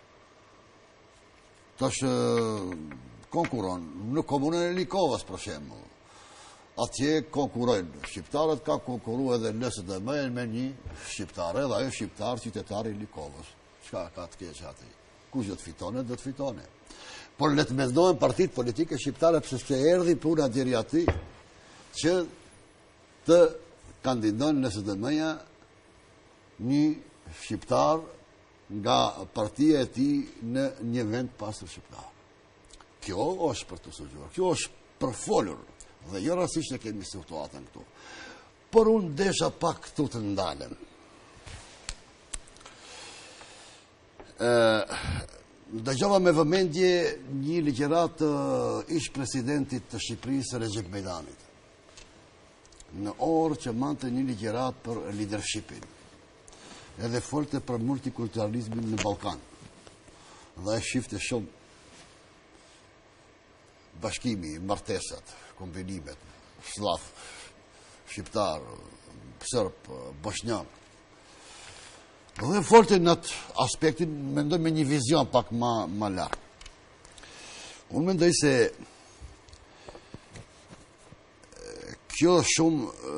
Tash konkuron në komunën e Likovës, për shembull. Atje konkurojnë shqiptarët, ka konkuruar edhe N S D M me një shqiptar, edhe ajo shqiptar qytetari i Likovës. Çka ka të keq aty? Kush do të fitone, do të fitone. Por le të mendojnë partitë politike shqiptare sepse erdhi puna deri aty që të kandidojnë N S D M-ja një shqiptar nga partia e tij në një vend pastër shqiptar. Kjo është për të sugjeruar, kjo është për folur. Dhe jo rastisht ne kemi situatën këtu. Por unë desha pak këtu të ndalem. Dëgjova me vëmendje një ligjërat të ish presidentit të Shqipërisë, Recep Mejdanit. Në orë që mante një ligjërat për leadershipin. Edhe folte për multikulturalizmin në Ballkan. Dhe e shifte shumë bashkimi, martesat, kombinimet, sllav, shqiptar, serb, bosnjak. Dhe folte në atë aspektin, mendoj me një vizion pak ma, ma larg. Unë mendoj se kjo shumë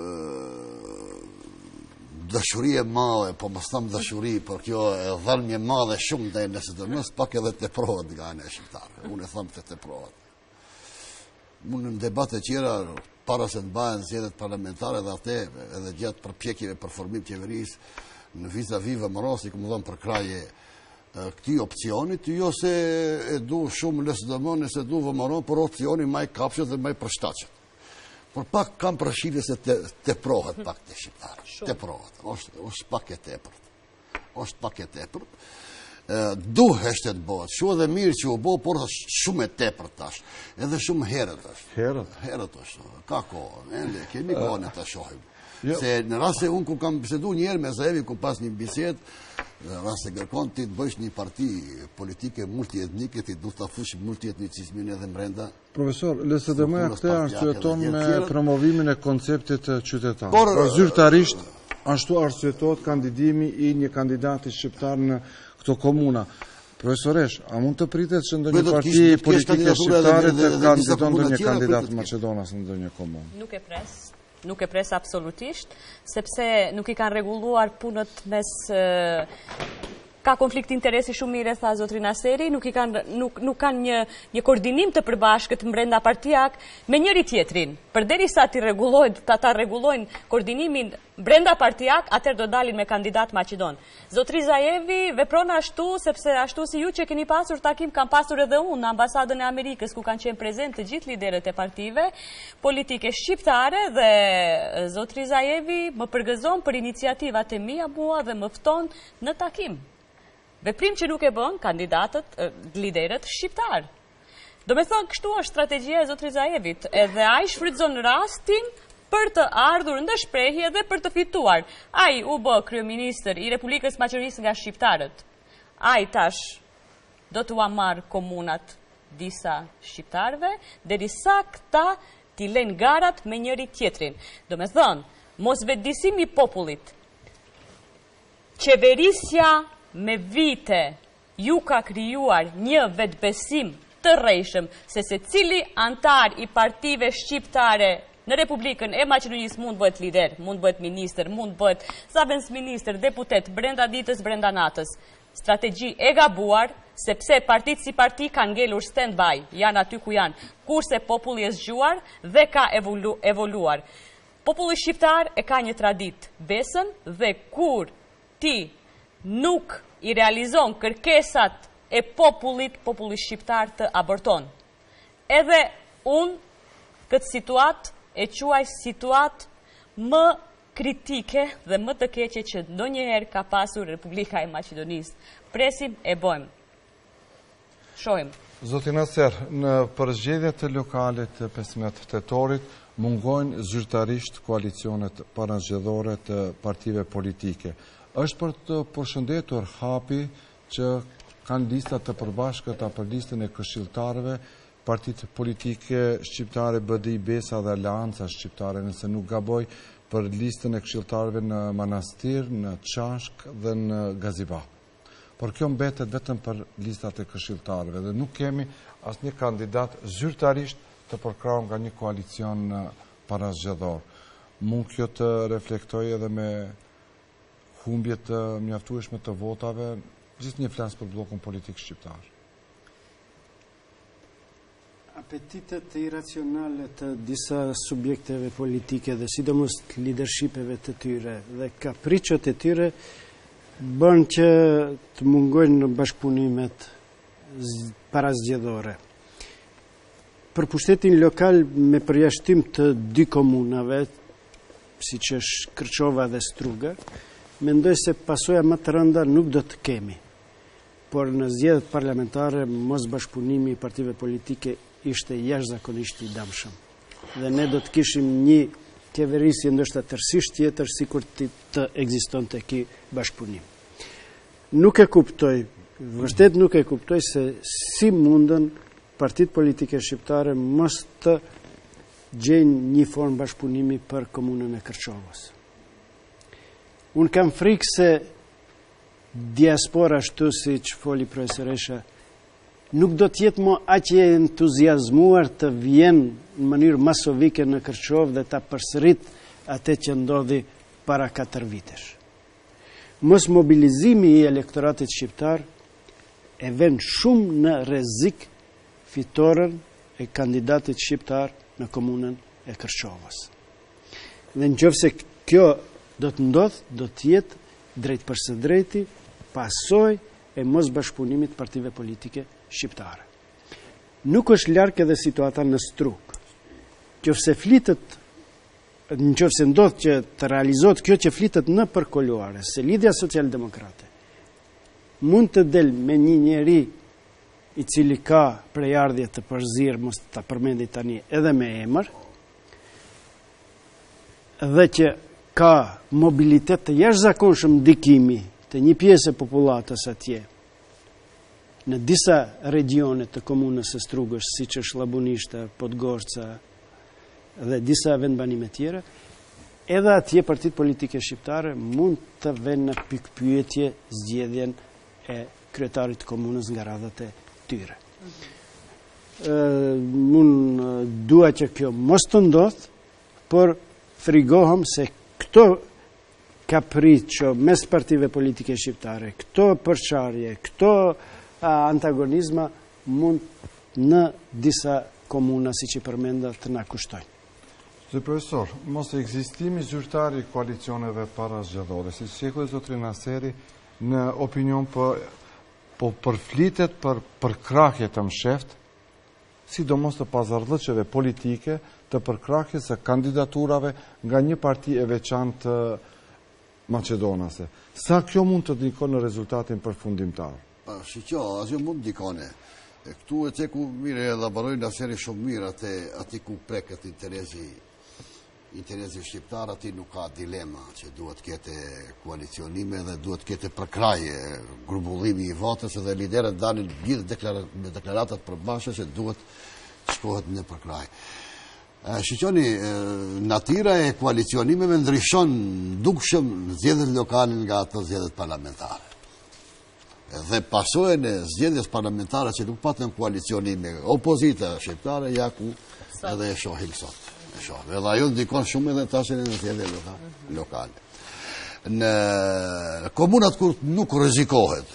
dashuri e madhe, po mos them dashuri, por kjo e dhënje e madhe shumë ndaj në S D M-s, pak edhe teprohet nga ana shqiptare. Unë e them se teprohet. Unë në debate tjera, para se të bëhen zgjedhjet parlamentare dhe atë edhe gjatë përpjekjeve për formim qeverisë në vis-a-vis VMRO-s, ku më dhënë për kraje këtij opcionit, jo se e du shumë në S D M, nëse du VMRO, por opcioni më i kapshët dhe më i përshtatshëm. Por pak kam përshirje se teprohet pak të shqiptarë. Teprohet. Është pak e tepërt. Është pak e tepërt. Duheshte të bëhet. Shu edhe mirë që u bo, por është shumë e tepërt tash. Edhe shumë herët është. Herët? Herët është. Ka kohë. Ende, kemi kohën e të shohim. Se në rast se unë ku kam bisedu njerë me Zaevi, ku pas një bisedë, në rast se kërkon ti të bësh një parti politike multietnike, ti du të fush multietnicizmin edhe mbrenda. Profesor, L S D M-ja këte arsyeton me promovimin e konceptit qytetar. Por zyrtarisht, ashtu arsyetot kandidimi i një kandidati shqiptar në këto komuna. Profesoresh, a mund të pritet që ndonjë parti politike shqiptare të kandidon ndonjë kandidat Maqedonas në ndonjë komunë? Nuk e pres. Nuk e pres absolutisht, sepse nuk i kanë reguluar punët mes... Ka konflikt interesi shumë mire, tha zotrin Aseri, nuk kanë një koordinim të përbashkët mbrenda partijak me njëri tjetrin. Përderi sa ti regulojnë, ta regulojnë koordinimin brenda partijak, atër do dalin me kandidat Maqedon. Zotri Zaevi veprona ashtu, sepse ashtu si ju që keni pasur takim, kam pasur edhe unë në ambasadën e Amerikës, ku kanë qenë prezent të gjithë liderët e partive politike shqiptare, dhe zotri Zaevi më përgëzon për iniciativat e mia mua dhe më fton në takim. Veprim që nuk e bën kandidatët, liderët shqiptar. Do me thonë, kështu është strategjia e zotri Zaevit, edhe ai shfrytëzon rastin për të ardhur në shprehje dhe për të fituar. Ai u bë kryeministër i Republikës Maqedonisë nga shqiptarët. Ai tash do t'u marr komunat disa shqiptarëve, derisa këta t'i lënë garat me njëri tjetrin. Do me thonë, mos vetëdijsimi i popullit. Qeverisja me vite ju ka krijuar një vetbesim të rrejshëm se se cili antar i partive shqiptare në Republikën e Maqedonisë mund bëhet lider, mund bëhet ministër, mund bëhet savens ministër, deputet, brenda ditës, brenda natës. Strategji e gabuar, sepse partit si parti kanë ngelur stand-by, janë aty ku janë, kurse populli e zgjuar dhe ka evolu, evoluar. Populli shqiptar e ka një tradit, besën, dhe kur ti nuk i realizon kërkesat e popullit, populli shqiptar të aborton. Edhe unë këtë situat e quaj situat më kritike dhe më të keqe që ndonjëherë ka pasur Republika e Maqedonisë. Presim e bojmë. Shohim. Zotin Aser, në përzgjedhjet të lokalit të pesëmbëdhjetë tetorit mungojnë zyrtarisht koalicionet parazgjedhore të partive politike. Është për të përshëndetur hapi që kanë listat të përbashkëta për listën e këshilltarëve, partitë politike shqiptare B D I Besa dhe Aleanca shqiptare, nëse nuk gaboj, për listën e këshilltarëve në Manastir, në Çashk dhe në Gaziba. Por kjo mbetet vetëm për listat e këshilltarëve dhe nuk kemi asnjë kandidat zyrtarisht të përkrahur nga një koalicion parazgjedhor. Mund kjo të reflektoj edhe me humbjet të mjaftueshme të votave, gjithë një flas për blokun politik shqiptar. Apetitet iracionale të disa subjekteve politike dhe sidomos të leadershipeve të tyre dhe kapriçot e tyre bën që të mungojnë në bashkëpunimet parazgjedhore. Për pushtetin lokal me përjashtim të dy komunave, siç është Kërçova dhe Struga, mendoj se pasoja më të rënda nuk do të kemi, por në zgjedhjet parlamentare mos bashkëpunimi i partive politike ishte jashtëzakonisht i dëmshëm. Dhe ne do të kishim një qeverisje ndoshta tërësisht tjetër sikur të ekzistonte ky bashkëpunim. Nuk e kuptoj, vërtet nuk e kuptoj se si mundën partitë politike shqiptare mos të gjejnë një formë bashkëpunimi për komunën e Kërçovës. Unë kam frikë se diaspora ashtu si që foli profesoresha nuk do tjetë mo aqe entuziazmuar të vjen në mënyrë masovike në Kërçov dhe ta përsërit atë që ndodhi para katër vitesh. Mos mobilizimi i elektoratit shqiptar e vën shumë në rrezik fitoren e kandidatit shqiptar në komunën e Kërçovës. Dhe nëse kjo do të ndodh, do të jetë drejt për së drejti pasojë e mos bashkëpunimit partive politike shqiptare. Nuk është larg edhe situata në Struk. Nëse flitet, nëse ndodh që të realizohet kjo që flitet në përkoluare, se Lidhja Social-Demokrate mund të del me një njeri i cili ka prejardhje të përzirë, mos të përmendit tani edhe me emër, dhe që ka mobilitet të jashtëzakonshëm ndikimi të një pjesë e popullatës atje në disa regione të komunës së Strugës, siç është Llabunishta, Podgorca dhe disa vendbanime tjera, edhe atje partitë politike shqiptare mund të vënë në pikpyetje zgjedhjen e kryetarit të komunës nga radhët e tyre. Unë dua që kjo mos të ndodh, por frigohem se këto kapriço mes partive politike shqiptare, këto përçarje, këto antagonizma mund në disa komuna, si që përmenda, të na kushtojnë. Zë profesor, mos e ekzistimi zyrtar i koalicioneve para zgjedhore, si që e zotrin Naseri, në opinion për po përflitet për përkrahje të msheft, sidomos të pazardhëqeve politike, të përkrahje së kandidaturave nga një parti e veçantë Maqedonase. Sa kjo mund të ndikon në rezultatin përfundimtar? Shqo, asjo mund ndikone. Këtu e te ku mire e laborojnë në seri shumë mirë, ati ku preket interesi interesi shqiptar, ati nuk ka dilema që duhet kete koalicionime dhe duhet kete përkraje, grumbullimi i votës dhe liderët dalin gjithë me deklaratat përbashkë që duhet shkohet në përkraje. Shqyqoni, natyra e koalicionimeve ndryshon dukshëm zgjedhjet lokale nga ato zgjedhjet parlamentare. Dhe pasojën e zgjedhjes parlamentare që nuk patën koalicionime opozita shqiptare, ja ku edhe e shohim sot. Edhe ajo ndikon shumë edhe tashin e në zgjedhje lokale. Në komunat kur nuk rrezikohet,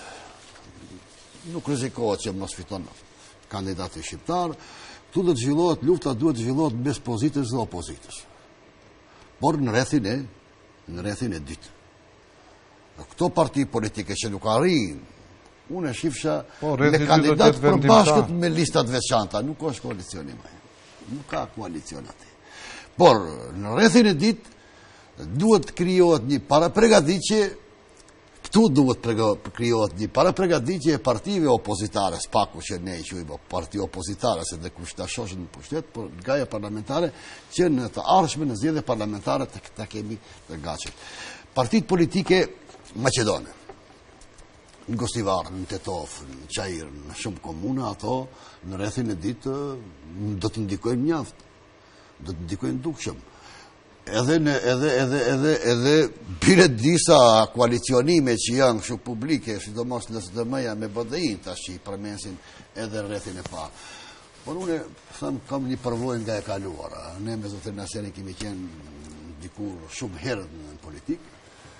nuk rrezikohet që mos fiton kandidati shqiptar, tu do të zhvillohet lufta, duhet të zhvillohet mes pozitës dhe opozitës. Por në rrethin e në rrethin e dytë. Këto parti politike që nuk arrin, unë e shifsha me kandidat përbashkët me listat veçanta, nuk është koalicioni më. Nuk ka koalicion aty. Por në rrethin e dytë duhet krijohet një parapregaditje, këtu duhet krijohet një parapregaditje e partive opozitare, spaku që ne i quajmë parti opozitare, se dhe kush ta shohën në pushtet, por gaja parlamentare që në të ardhshme në zgjedhje parlamentare të ta kemi të gatshëm. Partitë politike maqedone, në Gostivar, në Tetov, në Çajir, në shumë komuna, ato në rrethin e dytë do të ndikojnë mjaft, do të ndikojnë dukshëm. Edhe në edhe edhe edhe edhe bile disa koalicionime që janë kështu publike, sidomos në S D M-ja me B D I tash që i përmensin edhe rrethin e parë. Por unë them kam një përvojë nga e kaluara. Ne me zotrin Naseri kemi qenë dikur shumë herë në politikë.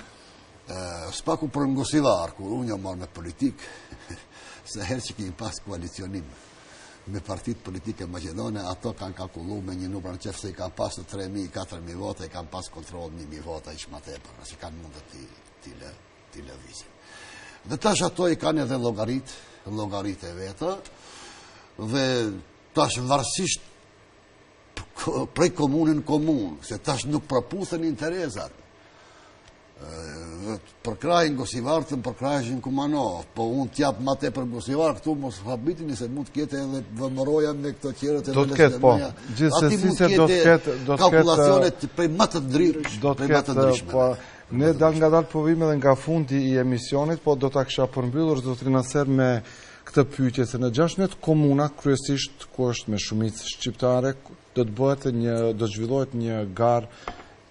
Spaku për Ngosivar, kur unë jam marrë me politikë, se herë që kemi pas koalicionim me partitë politike maqedone, ato kanë kalkulu me një numër në qefë se i kanë pas të tre mijë, katër mijë vota, i kanë pas kontrol një mijë vota, ishma tepër, nëse kanë mundë t'i lëvizin. Dhe tash ato i kanë edhe logarit, logarit e veta, dhe tash varsisht prej komunin komun, se tash nuk proputhen interesat. Përkrajnë Gosivartën, përkrajnë Kumanov, po unë t'jap ma te për Gosivar, këtu mos habitini se mund t'kete edhe vëmëroja me këto qërët e do t'ket, po, gjithsesi se do t'ket kalkulacionet prej më të ndryshme. Po, ne dal nga dalë provime dhe nga fundi i emisionit, po do t'a kësha përmbyllur, do t'ri naser me këtë pyetje, se në gjashtëmbëdhjetë komuna, kryesisht ku është me shumicë shqiptare, do të bëhet një, do të zhvillohet një garë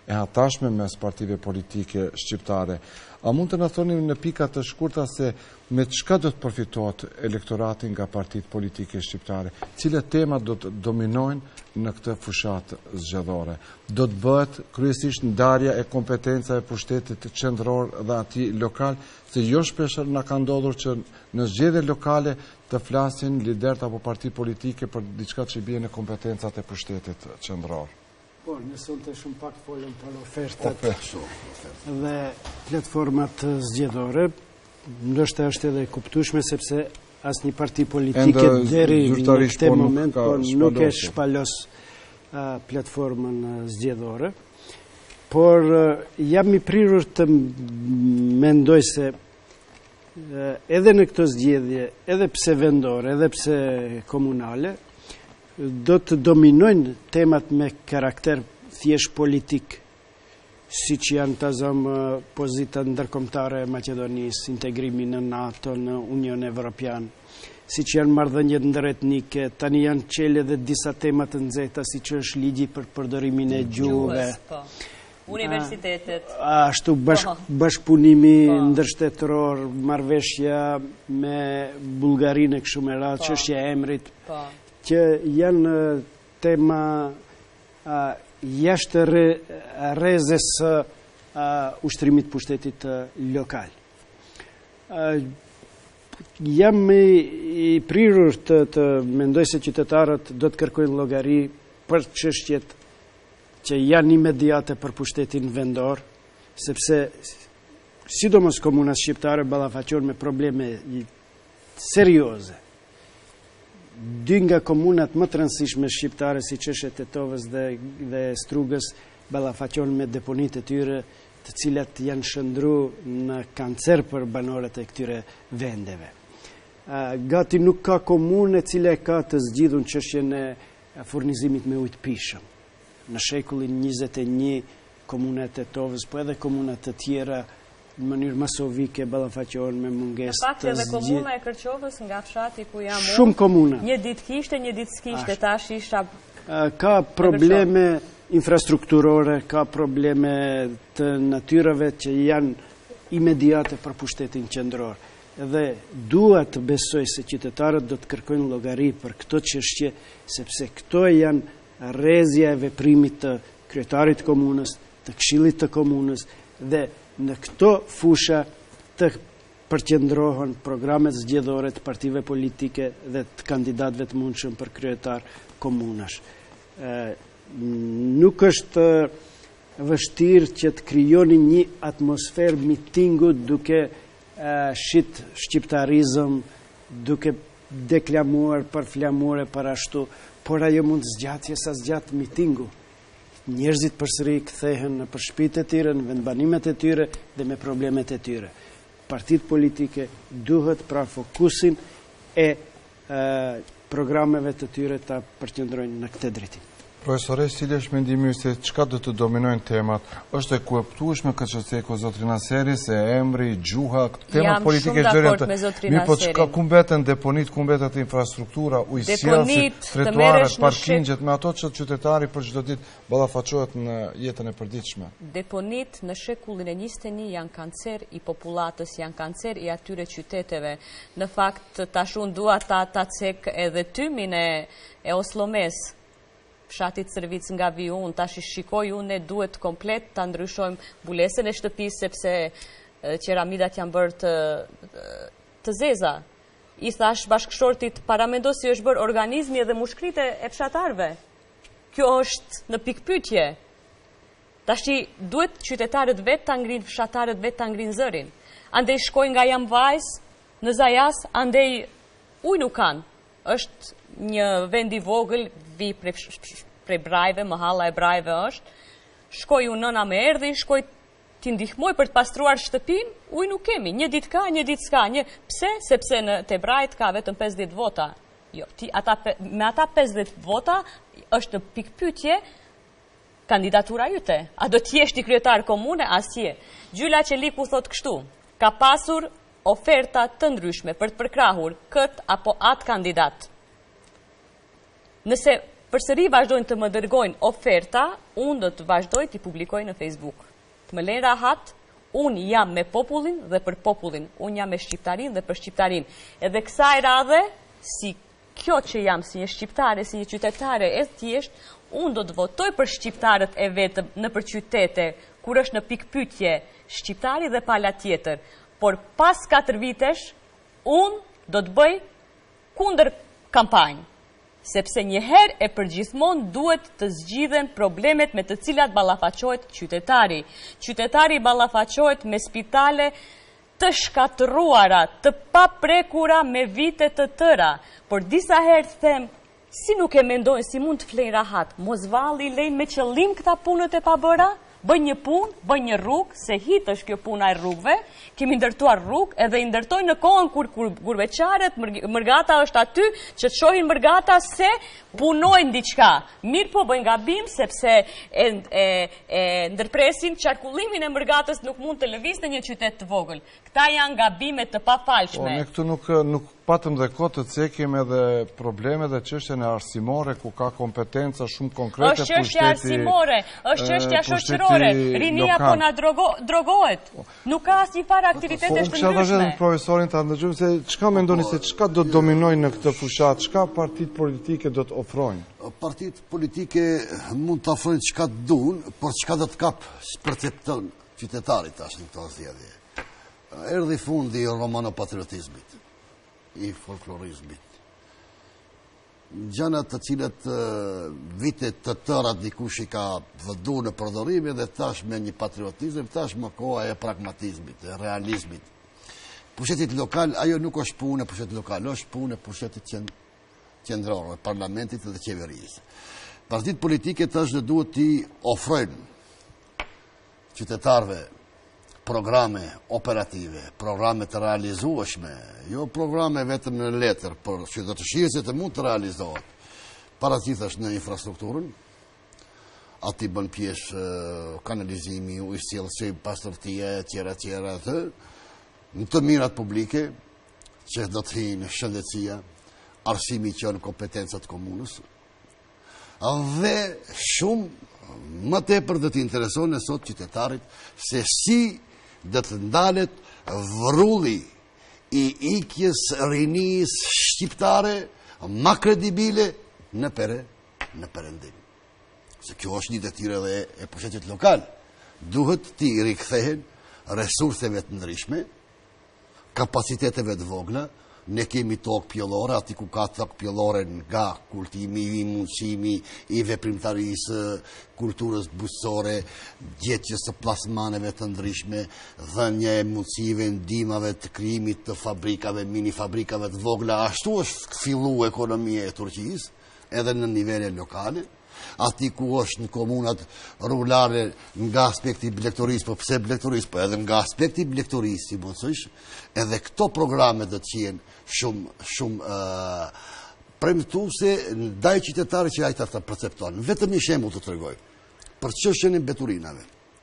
e hatashme mes partive politike shqiptare. A mund të na thoni në pika të shkurta se me çka do të përfitohet elektorati nga partitë politike shqiptare? Cilat tema do të dominojnë në këtë fushat zgjedhore? Do të bëhet kryesisht ndarja e kompetencave pushtetit qendror dhe atij lokal, se jo shpesh na ka ndodhur që në zgjedhje lokale të flasin liderët apo parti politike për diçka që bie në kompetencat e pushtetit qendror. Por, nësën të shumë pak folën për ofertat dhe platformat zgjedhore, ndoshta është edhe kuptueshme sepse asnjë parti politike deri në këtë moment nuk e shpalos platformën zgjedhore, por jam i prirur të mendoj se edhe në këto zgjedhje, edhe pse vendore, edhe pse komunale, do të dominojnë temat me karakter thjesht politik, si që janë të zëmë pozita ndërkombëtare e Maqedonisë, integrimi në NATO, në Union Evropian, si që janë marrëdhëniet ndëretnike, tani janë qele dhe disa temat të nxehta, si që është ligji për përdorimin e gjuhëve. Universitetet. Ashtu bashkëpunimi ndërshtetëror, marrëveshja me Bullgarinë e kështu me radhë, çështja e emrit, që janë tema jashtë rrezës së ushtrimit pushtetit lokal. Jam i prirur të mendoj se qytetarët do të kërkojnë llogari për çështjet që janë imediate për pushtetin vendor, sepse sidomos komunat shqiptare ballafaqohen me probleme serioze. Dy nga komunat më të rëndësishme shqiptare, si që është e Tetovës dhe, dhe Strugës, ballafaqohen me deponitë e tyre, të cilat janë shëndru në kancer për banorët e këtyre vendeve. Gati nuk ka komune cila ka të zgjidhur çështjen e furnizimit me ujë të pishëm. Në shekullin njëzet e një, komunat e Tetovës, po edhe komunat të tjera, në mënyrë masovike ballafaqohen me mungesë të zgjidhur. Në fakt edhe komuna e Kërqovës nga fshati ku jam unë. Shumë komuna. Një ditë kishte, një ditë s'kishte, tash isha. Ka probleme infrastrukturore, ka probleme të natyrave që janë imediate për pushtetin qendror. Dhe dua të besoj se qytetarët do të kërkojnë llogari për këto çështje, sepse këto janë rrezja e veprimit të kryetarit të komunës, të këshillit të komunës, dhe në këto fusha të përqendrohen programet zgjedhore të partive politike dhe të kandidatëve të mundshëm për kryetar komunash. Nuk është vështirë që të krijoni një atmosferë mitingu duke shit shqiptarizëm, duke deklamuar, përflamuar e për ashtu, por ajo mund të zgjatje sa zgjat mitingu. Njerëzit përsëri kthehen në shtëpitë e tyre, në vendbanimet e tyre dhe me problemet e tyre. Partitë politike duhet pra fokusin e programeve të tyre ta përqendrojnë në këtë drejtim. Profesore, cili është mendimi se çka do të dominojnë temat? Është e kuptueshme K Ç C-ku zotrina Seri se emri, gjuha, temat politike gjërat. Mi po çka ku mbeten deponit, ku mbetet infrastruktura, ujësia, trotuaret, parkingjet, me ato që qytetari për çdo ditë ballafaqohet në jetën e përditshme. Deponit në shekullin e njëzet e një janë kancer i popullatës, janë kancer i atyre qyteteve. Në fakt tash unë dua ta ta cek edhe tymin e e Oslomes. Fshatit Servic nga vi unë, tash i shikoj unë e duhet komplet të ndryshojmë bulesën e shtëpisë, sepse qeramidat janë bërë të, të zeza. I thash bashkëshortit, paramendo si është bërë organizmi edhe mushkrite e fshatarve. Kjo është në pikpytje. Tash i duhet qytetarët vetë të ngrinë, fshatarët vetë të ngrinë zërin. Andej shkoj nga jam vajz, në Zajas, andej uj nuk kanë. Është një vend i vogël, vi prej, prej brajve, mahalla e brajve është, shkoj unë nëna me erdhi, shkoj t'i ndihmoj për të pastruar shtëpin, uj nuk kemi, një dit ka, një dit s'ka, një, pse? Sepse në te brajt ka vetëm pesëdhjetë vota. Jo, ti, ata, me ata pesëdhjetë vota është pikpytje kandidatura jyte. A do t'jesh ti kryetar komune? Asje. Gjyla Qeliku thot kështu, ka pasur oferta të ndryshme për të përkrahur kët apo atë kandidat. Nëse përsëri vazhdojnë të më dërgojnë oferta, unë do të vazhdoj të publikoj në Facebook. Të më lejnë rahat, unë jam me popullin dhe për popullin, unë jam me shqiptarin dhe për shqiptarin. Edhe kësaj radhe, si kjo që jam si një shqiptare, si një qytetare e thjesht, unë do të votoj për shqiptarët e vetëm në për qytete, kur është në pikpytje shqiptari dhe pala tjetër. Por pas katër vitesh, unë do të bëj kundër kampanjë. Sepse njëherë e përgjithmon duhet të zgjidhen problemet me të cilat ballafaqohet qytetari. Qytetari ballafaqohet me spitale të shkatëruara, të paprekura me vite të tëra. Por disa herë them, si nuk e mendojnë, si mund të flejnë rahat, mos valli lejnë me qëllim këta punët e pabëra? Bëj një punë, bëj një rrugë, se hit është kjo puna e rrugëve, kemi ndërtuar rrugë edhe i ndërtoj në kohën kur gurbeqaret, mërgata është aty, që të shohin mërgata se punojnë diçka. Mirë po bëjnë gabim, sepse e, e, e ndërpresin qarkullimin e mërgatës nuk mund të lëviz në një qytet të vogël. Këta janë gabime të pafalshme. Po, ne këtu nuk, nuk patëm dhe kohë të cekim edhe probleme dhe çështjen e arsimore, ku ka kompetenca shumë konkrete. Është çështja arsimore, është çështja shoqërore, rinia po na drogohet. Nuk ka asnjë farë aktivitetesh të ndryshme. Po, profesorin ta ndëgjojmë se çka mendoni se çka do të dominojnë në këtë fushat, çka partitë politike do të ofrojnë? Partitë politike mund të ofrojnë çka duan, por çka do të kap percepton qytetarit tash në këtë zgjedhje. Erdhi fundi i romano-patriotizmit, i folklorizmit. Gjanat të cilët vitet të tëra dikush i ka vëdu në përdorime dhe tash me një patriotizm, tash më koha e pragmatizmit, e realizmit. Pushtetit lokal, ajo nuk është punë e pushtetit lokal, është punë e pushtetit qendror, e parlamentit dhe qeverisë. Partitë politike tash dhe duhet t'i ofrojnë qytetarve programe operative, programe të realizueshme, jo programe vetëm në letër, por që do të shihet se të mund të realizohet. Paraqitesh në infrastrukturën, aty bën pjesë kanalizimi, ujësjellësi, pastërtia, etj, etj, në të mirat publike, që do të hinë shëndetësia, arsimi që janë kompetencat komunës, dhe shumë më tepër dhe të intereson e sot qytetarit se si dhe të ndalet vrulli i ikjes rinis shqiptare ma kredibile në pere, në perendim. Se kjo është një detyrë dhe e pushtetit lokal. Duhet ti rikthehen resurseve të ndryshme, kapaciteteve të vogla. Ne kemi tokë pjellore, ati ku ka tokë pjellore nga kultimi, i mundësimi, i veprimtarisë, kulturës bujqësore, gjetjes së plasmaneve të ndryshme, dhënje e mundësive, ndimave të krijimit të fabrikave, mini fabrikave të vogla. Ashtu është fillu ekonomia e Turqisë, edhe në nivele lokale. Ati ku është në komunat rurale nga aspekti blektorisë, po pse blektorisë, po edhe nga aspekti blektorisë, si mundësësh, edhe këto programe dhe të qenë shumë, shumë uh, premtuese ndaj qytetarit që ajta të percepton. Vetëm një shembull të tregoj për çështjen e mbeturinave.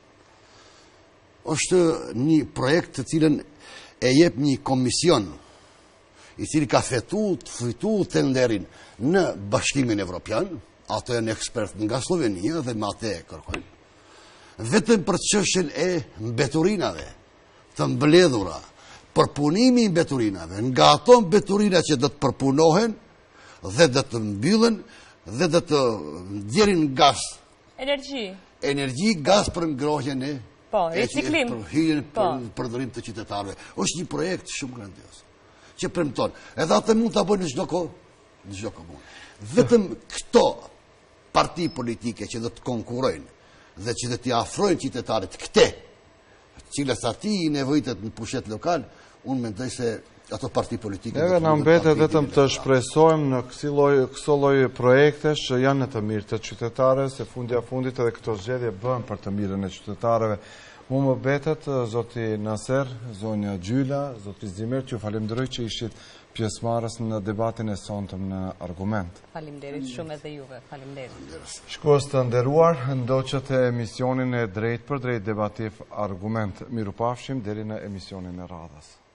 Është një projekt të cilën e jep një komision i cili ka fetuar, fituar tenderin në Bashkimin Evropian. Ato janë ekspert nga Slovenia dhe me atë e kërkojnë. Vetëm për çështjen e mbeturinave të mbledhura, përpunimi i mbeturinave, nga ato mbeturina që do të përpunohen dhe do të mbyllen dhe do të ndjerin gaz. Energji. Energji, gaz për ngrohjen e po, riciklim. Për hyrjen për përdorim të qytetarëve. Është një projekt shumë grandioz që premton. Edhe atë mund ta bëjnë në çdo kohë, në çdo komunë. Vetëm këto parti politike që do të konkurrojnë dhe që do t'i afrojnë qytetarit këte, cilës ati i nevojitet në pushet lokal, unë mendoj se ato parti politike... Neve në mbetet vetëm të shpresojmë në këso lloj projektesh që janë në të mirë të qytetarëve, se fundja fundit edhe këto zgjedhje bën për të mirën e qytetarëve. Mu më betet, zoti Naser, zonja Gjyla, zoti Zimir, që ju falemderoj që ishit pjesëmarrës në debatin e sonetëm në Argument. Faleminderit shumë edhe juve, faleminderit. Shikues të nderuar, ndoqët e emisionin e drejt për drejt debativ Argument. Mirupafshim deri në emisionin e radhës.